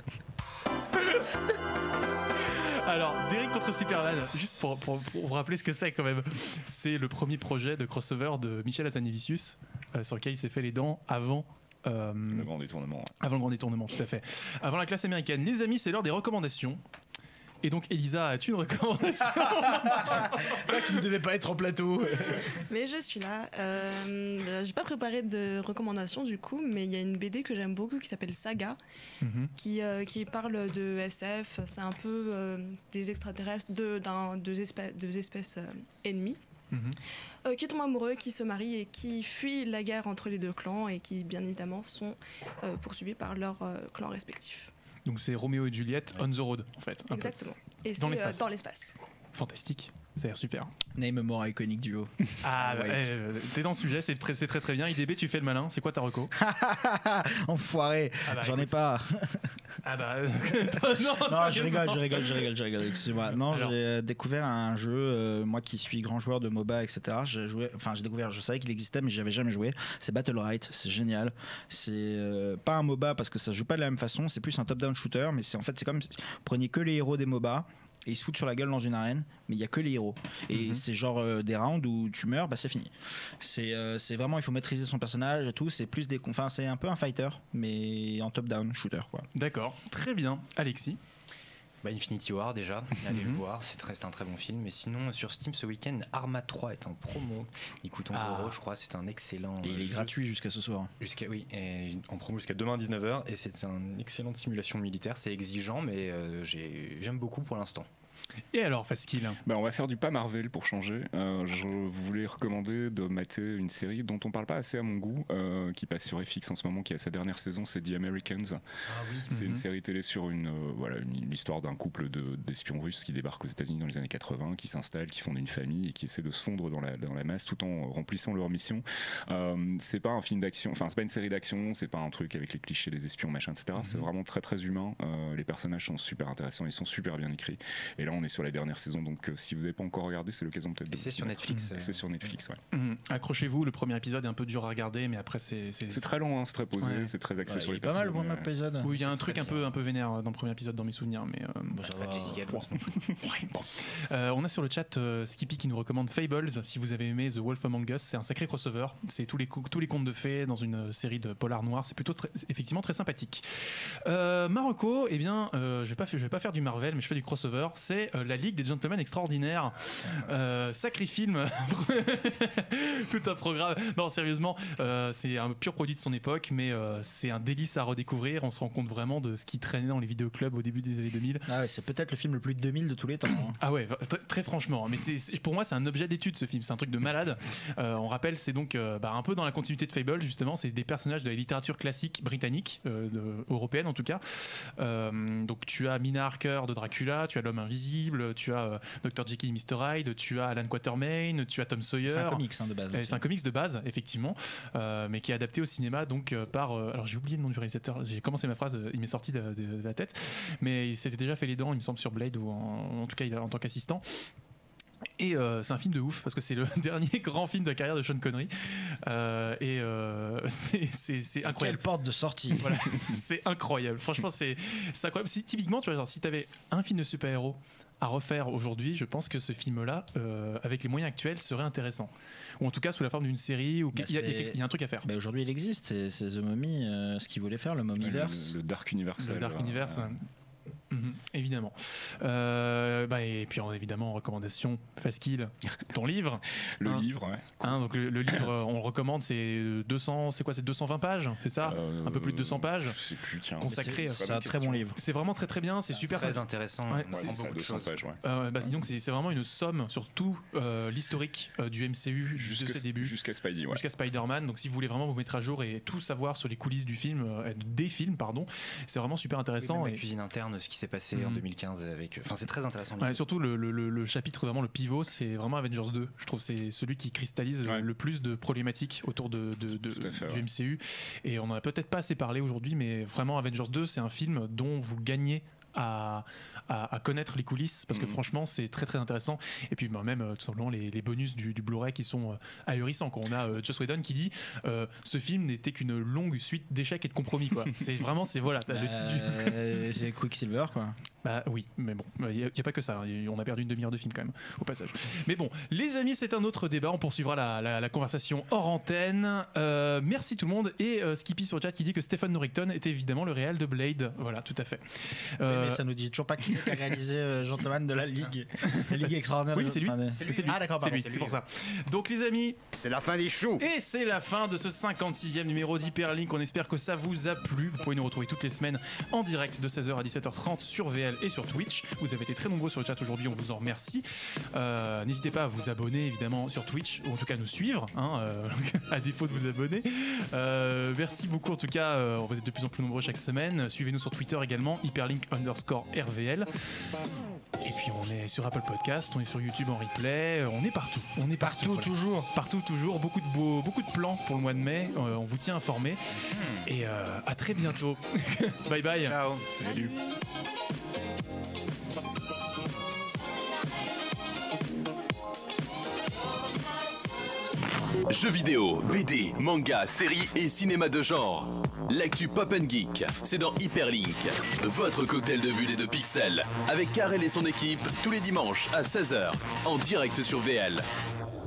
Alors, Derrick contre Superman, juste pour vous rappeler ce que c'est quand même, c'est le premier projet de crossover de Michel Hazanavicius, sur lequel il s'est fait les dents avant le grand détournement. Avant le grand détournement, tout à fait. Avant la classe américaine. Les amis, c'est l'heure des recommandations. Et donc Elisa, as-tu une recommandation? Toi qui ne devais pas être en plateau. Mais je suis là. J'ai pas préparé de recommandations du coup, mais il y a une BD que j'aime beaucoup qui s'appelle Saga, qui parle de SF. C'est un peu des extraterrestres, deux espèces ennemies. Qui tombent amoureux, qui se marient et qui fuient la guerre entre les deux clans et qui bien évidemment sont poursuivis par leurs clans respectifs. Donc c'est Roméo et Juliette on the road en fait. Exactement. Et Dans c'est dans l'espace. Fantastique, ça a l'air super. Name a more iconic duo. Ah, t'es dans le sujet, c'est très bien. IDB, tu fais le malin, c'est quoi ta reco? Enfoiré, j'en ai pas. Ah bah non, je rigole, excuse-moi. Non, j'ai découvert un jeu, moi qui suis grand joueur de MOBA, etc. J'ai découvert, je savais qu'il existait, mais j'y avais jamais joué. C'est Battlerite, c'est génial. C'est pas un MOBA parce que ça se joue pas de la même façon, c'est plus un top-down shooter, mais c'est comme si vous preniez que les héros des MOBA. Et ils se foutent sur la gueule dans une arène, mais il n'y a que les héros. Et c'est genre des rounds où tu meurs, bah c'est fini. C'est vraiment, il faut maîtriser son personnage et tout. C'est plus c'est un peu un fighter, mais en top-down shooter, quoi. D'accord, très bien. Alexis? Infinity War déjà, allez le voir, c'est un très bon film. Mais sinon sur Steam ce week-end, Arma 3 est en promo, il coûte 11 €, je crois, c'est un excellent et il est gratuit jusqu'à ce soir. Et en promo jusqu'à demain 19h, et c'est une excellente simulation militaire, c'est exigeant mais j'aime beaucoup pour l'instant. Et alors, Faskill? On va faire du pas Marvel pour changer. Je voulais recommander de mater une série dont on parle pas assez à mon goût, qui passe sur FX en ce moment, qui a sa dernière saison, c'est The Americans. C'est une série télé sur une histoire d'un couple d'espions russes qui débarquent aux États-Unis dans les années 80, qui s'installent, qui fondent une famille et qui essaient de se fondre dans la masse tout en remplissant leur mission. C'est pas un film d'action, c'est pas une série d'action, c'est pas un truc avec les clichés des espions, machin, etc. C'est vraiment très très humain. Les personnages sont super intéressants, ils sont super bien écrits. Et là, on est sur la dernière saison, donc si vous n'avez pas encore regardé, c'est l'occasion peut-être. Et c'est sur Netflix. C'est sur Netflix, Accrochez-vous, le premier épisode est un peu dur à regarder, mais après c'est très long, c'est très posé, c'est très axé sur les personnages. Pas mal le premier épisode. Oui, il y a un truc un peu vénère dans le premier épisode dans mes souvenirs, mais on a sur le chat Skippy qui nous recommande Fables. Si vous avez aimé The Wolf Among Us, c'est un sacré crossover. C'est tous les contes de fées dans une série de polar noir. C'est plutôt effectivement très sympathique. Marocco, je vais pas faire du Marvel, mais je fais du crossover. C'est La Ligue des Gentlemen Extraordinaires. Sacré film. Tout un programme. Non, sérieusement, c'est un pur produit de son époque, mais c'est un délice à redécouvrir. On se rend compte vraiment de ce qui traînait dans les vidéoclubs au début des années 2000. Ah ouais, c'est peut-être le film le plus 2000 de tous les temps. Ah ouais, très franchement. Mais pour moi, c'est un objet d'étude, ce film. C'est un truc de malade. On rappelle, c'est donc un peu dans la continuité de Fable, justement. C'est des personnages de la littérature classique britannique, européenne en tout cas. Donc tu as Mina Harker de Dracula, tu as l'homme invisible, tu as Dr. Jekyll et Mr. Hyde, tu as Alan Quatermain, tu as Tom Sawyer. C'est un comics de base. C'est un comics de base, effectivement, mais qui est adapté au cinéma donc par. Alors j'ai oublié le nom du réalisateur, j'ai commencé ma phrase, il m'est sorti de la tête, mais il s'était déjà fait les dents, il me semble, sur Blade, ou en tout cas en tant qu'assistant. Et c'est un film de ouf parce que c'est le dernier grand film de la carrière de Sean Connery c'est incroyable. Quelle porte de sortie. Voilà, c'est incroyable, franchement c'est incroyable. Typiquement, tu vois, genre, si t'avais un film de super-héros à refaire aujourd'hui, je pense que ce film-là, avec les moyens actuels, serait intéressant. Ou en tout cas sous la forme d'une série, où il y a un truc à faire. Aujourd'hui, il existe, c'est The Mummy, ce qu'il voulait faire, le Mummyverse. Le Dark Universe. Le Dark Universe, évidemment. Et puis évidemment en recommandation, Faskill, ton livre. Le livre, ouais. Donc le livre, on le recommande, c'est 200, c'est quoi, c'est 220 pages, c'est ça, un peu plus de 200 pages. Je sais plus, tiens. Consacré. C'est un très bon livre. C'est vraiment très très bien, c'est super très intéressant. Ouais, c'est beaucoup de choses. Pages, donc c'est vraiment une somme sur tout l'historique du MCU de ses débuts jusqu'à Spidey, jusqu'à Spider-Man. Donc si vous voulez vraiment vous mettre à jour et tout savoir sur les coulisses du film, des films, pardon, c'est vraiment super intéressant. La cuisine interne, ce qui s'est passé en 2015 avec. Enfin, c'est très intéressant. Surtout le chapitre, vraiment le pivot, c'est vraiment Avengers 2. Je trouve que c'est celui qui cristallise le plus de problématiques autour du MCU. Et on en a peut-être pas assez parlé aujourd'hui, mais vraiment Avengers 2, c'est un film dont vous gagnez à connaître les coulisses, parce que franchement c'est très très intéressant. Et puis même tout simplement les bonus du Blu-ray qui sont ahurissants. Quand on a Joss Whedon qui dit ce film n'était qu'une longue suite d'échecs et de compromis, quoi. C'est vraiment, voilà, c'est Quicksilver, quoi. Bah oui, mais bon, il n'y a pas que ça, on a perdu une demi-heure de film quand même au passage. Mais bon, les amis, c'est un autre débat, on poursuivra la conversation hors antenne. Merci tout le monde. Et Skippy sur le chat qui dit que Stephen Norrington était évidemment le réal de Blade. Voilà, tout à fait. mais ça nous dit toujours pas qui c'est qui a réalisé Gentleman de la Ligue extraordinaire. Oui, c'est lui. C'est lui. Ah d'accord, c'est lui, c'est pour ça. Donc les amis, c'est la fin des shows. Et c'est la fin de ce 56e numéro d'Hyperlink. On espère que ça vous a plu. Vous pouvez nous retrouver toutes les semaines en direct de 16h à 17h30 sur VL et sur Twitch. Vous avez été très nombreux sur le chat aujourd'hui, on vous en remercie. N'hésitez pas à vous abonner évidemment sur Twitch, ou en tout cas nous suivre, à défaut de vous abonner. Merci beaucoup en tout cas, vous êtes de plus en plus nombreux chaque semaine. Suivez-nous sur Twitter également, hyperlink_RVL. Et puis on est sur Apple Podcast, on est sur YouTube en replay, on est partout. On est partout, voilà. Toujours. Partout, toujours. Beaucoup de plans pour le mois de mai. On vous tient informé. Et à très bientôt. Bye bye. Ciao. Salut. Jeux vidéo, BD, manga, séries et cinéma de genre. L'actu Pop & Geek, c'est dans Hyperlink. Votre cocktail de bulles et de pixels. Avec Karel et son équipe, tous les dimanches à 16h, en direct sur VL.